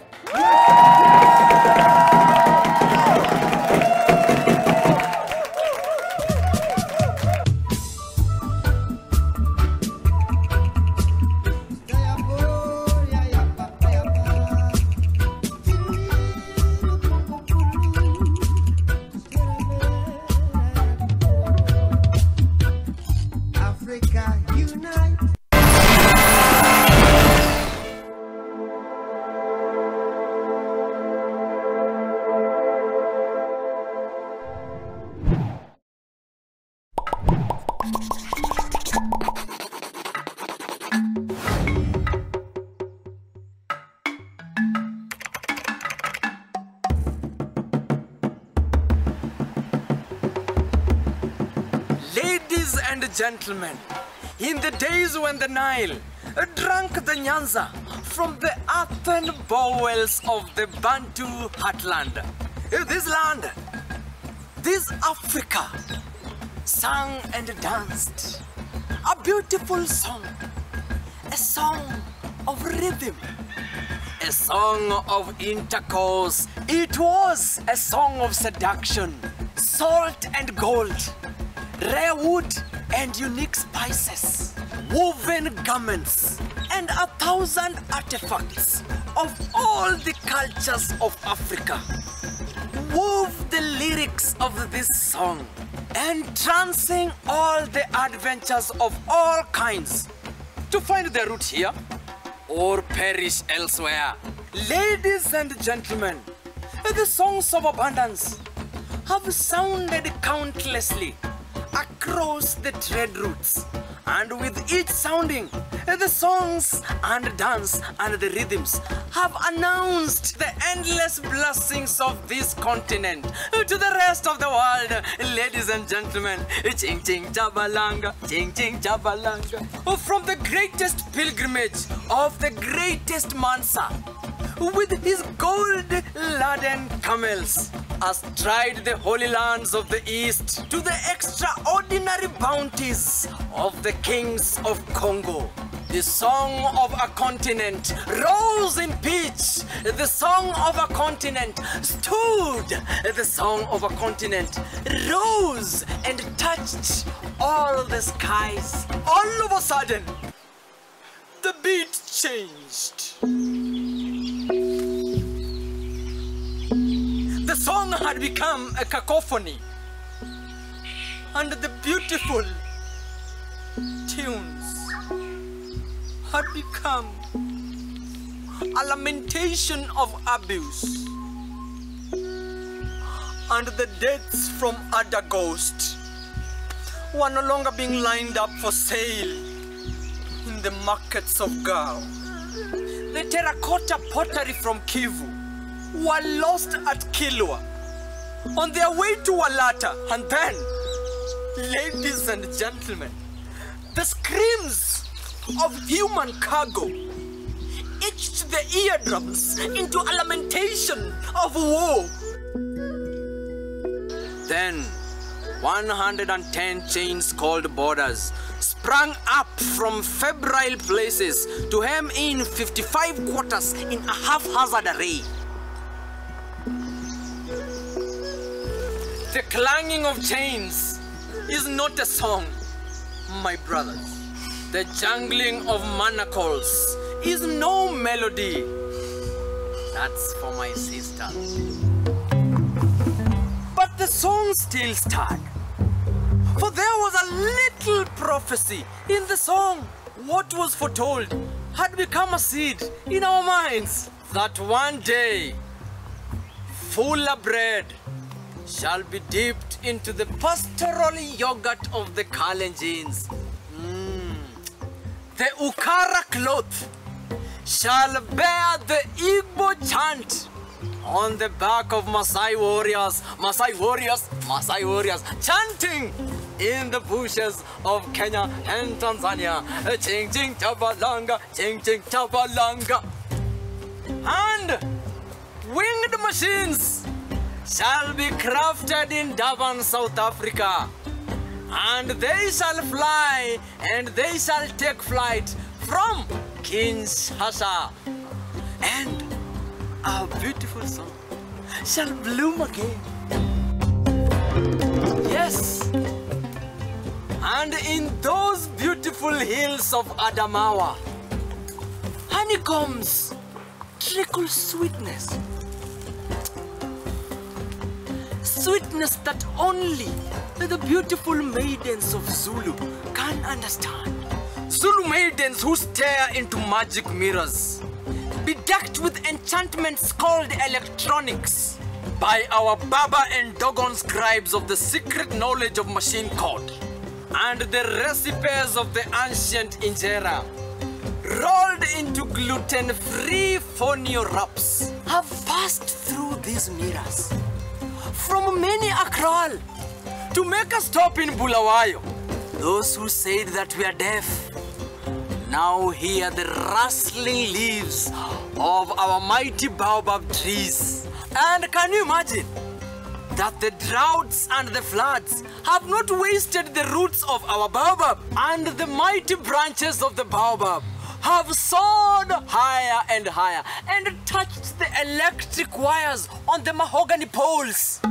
Ladies and gentlemen, in the days when the Nile drank the Nyanza from the earthen bowels of the Bantu heartland, this land, this Africa, sang and danced a beautiful song, a song of rhythm, a song of intercourse. It was a song of seduction, salt and gold, rare wood and unique spices, woven garments, and a thousand artifacts of all the cultures of Africa wove the lyrics of this song, entrancing all the adventures of all kinds to find their root here or perish elsewhere. Ladies and gentlemen, the songs of abundance have sounded countlessly across the trade routes, and with each sounding, the songs and dance and the rhythms have announced the endless blessings of this continent to the rest of the world. Ladies and gentlemen, ching ching jabalanga, ching ching jabalanga, from the greatest pilgrimage of the greatest Mansa, with his gold-laden camels, astride the holy lands of the East, to the extraordinary bounties of the kings of Congo. The song of a continent rose in pitch. The song of a continent stood. The song of a continent rose and touched all the skies. All of a sudden, the beat changed. The song had become a cacophony, and the beautiful tunes had become a lamentation of abuse, and the deaths from other ghosts were no longer being lined up for sale in the markets of Gao. The terracotta pottery from Kivu were lost at Kilwa on their way to Walata, and then Ladies and gentlemen, the screams of human cargo itched the eardrums into a lamentation of war. Then, one hundred ten chains called borders sprang up from febrile places to hem in fifty-five quarters in a haphazard array. The clanging of chains is not a song, my brothers. The jangling of manacles is no melody. That's for my sisters. But the song still stuck. For there was a little prophecy in the song. What was foretold had become a seed in our minds, that one day fuller bread shall be dipped into the pastoral yogurt of the Kalenjins. Mm. The Ukara cloth shall bear the Igbo chant on the back of Maasai warriors, Maasai warriors, Maasai warriors, chanting in the bushes of Kenya and Tanzania. Ching ching chabalanga, ching ching chabalanga. And winged machines shall be crafted in Durban, South Africa. And they shall fly, and they shall take flight from Kinshasa. And our beautiful song shall bloom again. Yes. And in those beautiful hills of Adamawa, honeycombs trickle sweetness. Sweetness that only the beautiful maidens of Zulu can understand. Zulu maidens who stare into magic mirrors, bedecked with enchantments called electronics by our Baba and Dogon scribes of the secret knowledge of machine code and the recipes of the ancient injera, rolled into gluten-free fonio wraps, have passed through these mirrors from many a kraal to make a stop in Bulawayo. Those who said that we are deaf now hear the rustling leaves of our mighty baobab trees. And can you imagine that the droughts and the floods have not wasted the roots of our baobab, and the mighty branches of the baobab have soared higher and higher and touched the electric wires on the mahogany poles.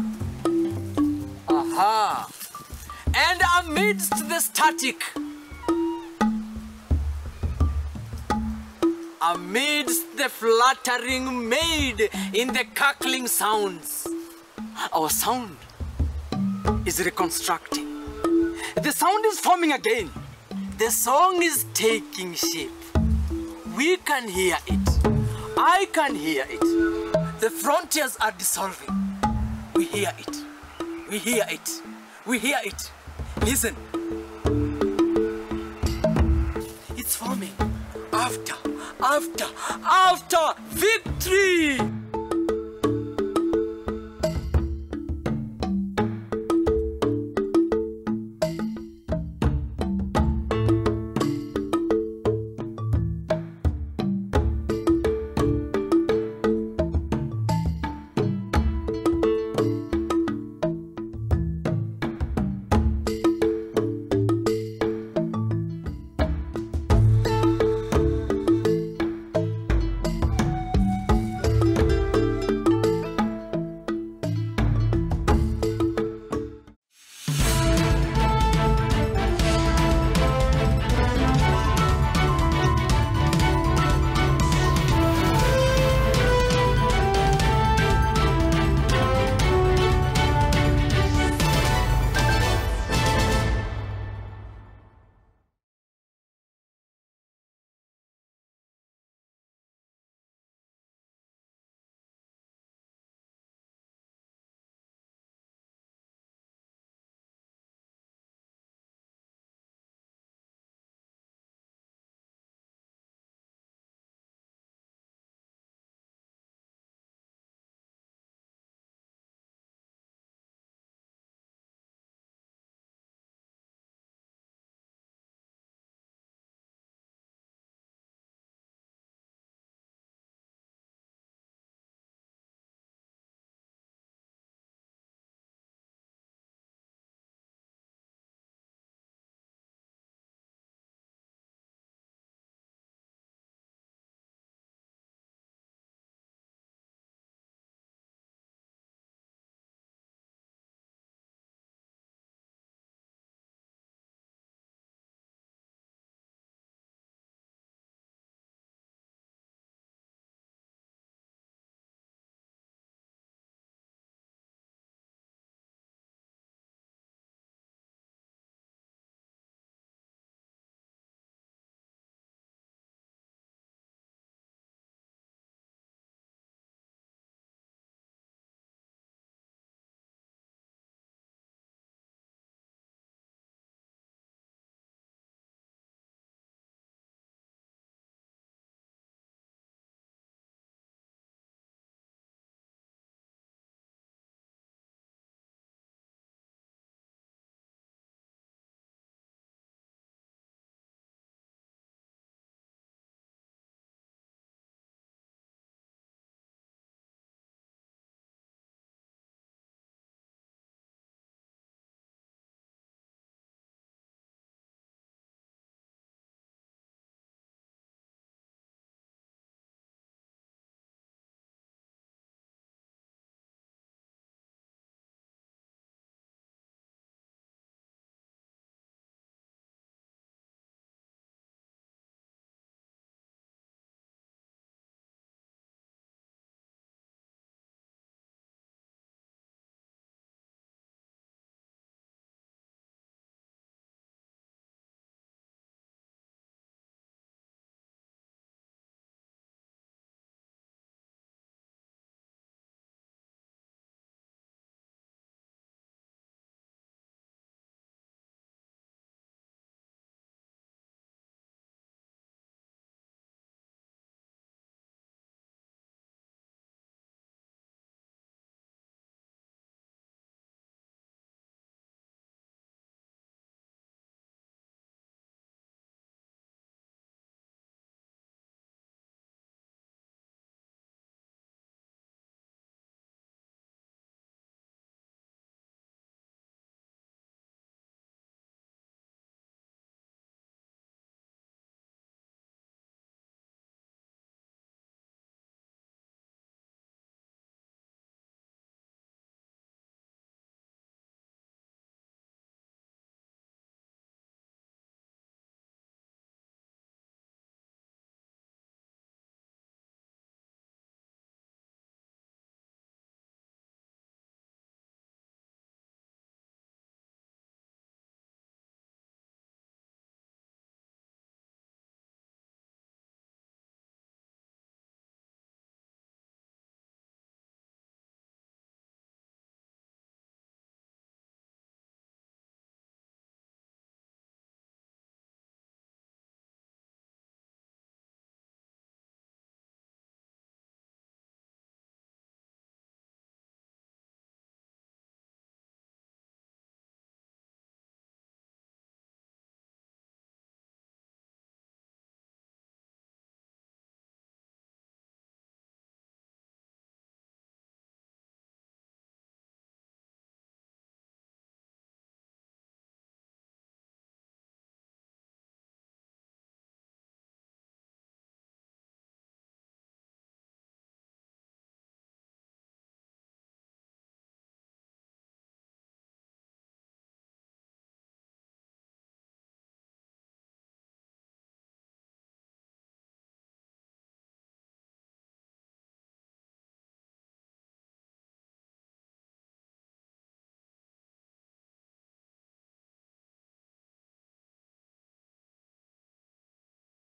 Aha! And amidst the static, amidst the fluttering made in the cackling sounds, our sound is reconstructing. The sound is forming again. The song is taking shape. We can hear it. I can hear it. The frontiers are dissolving. We hear it. We hear it. We hear it. Listen. It's forming. After, after, after victory!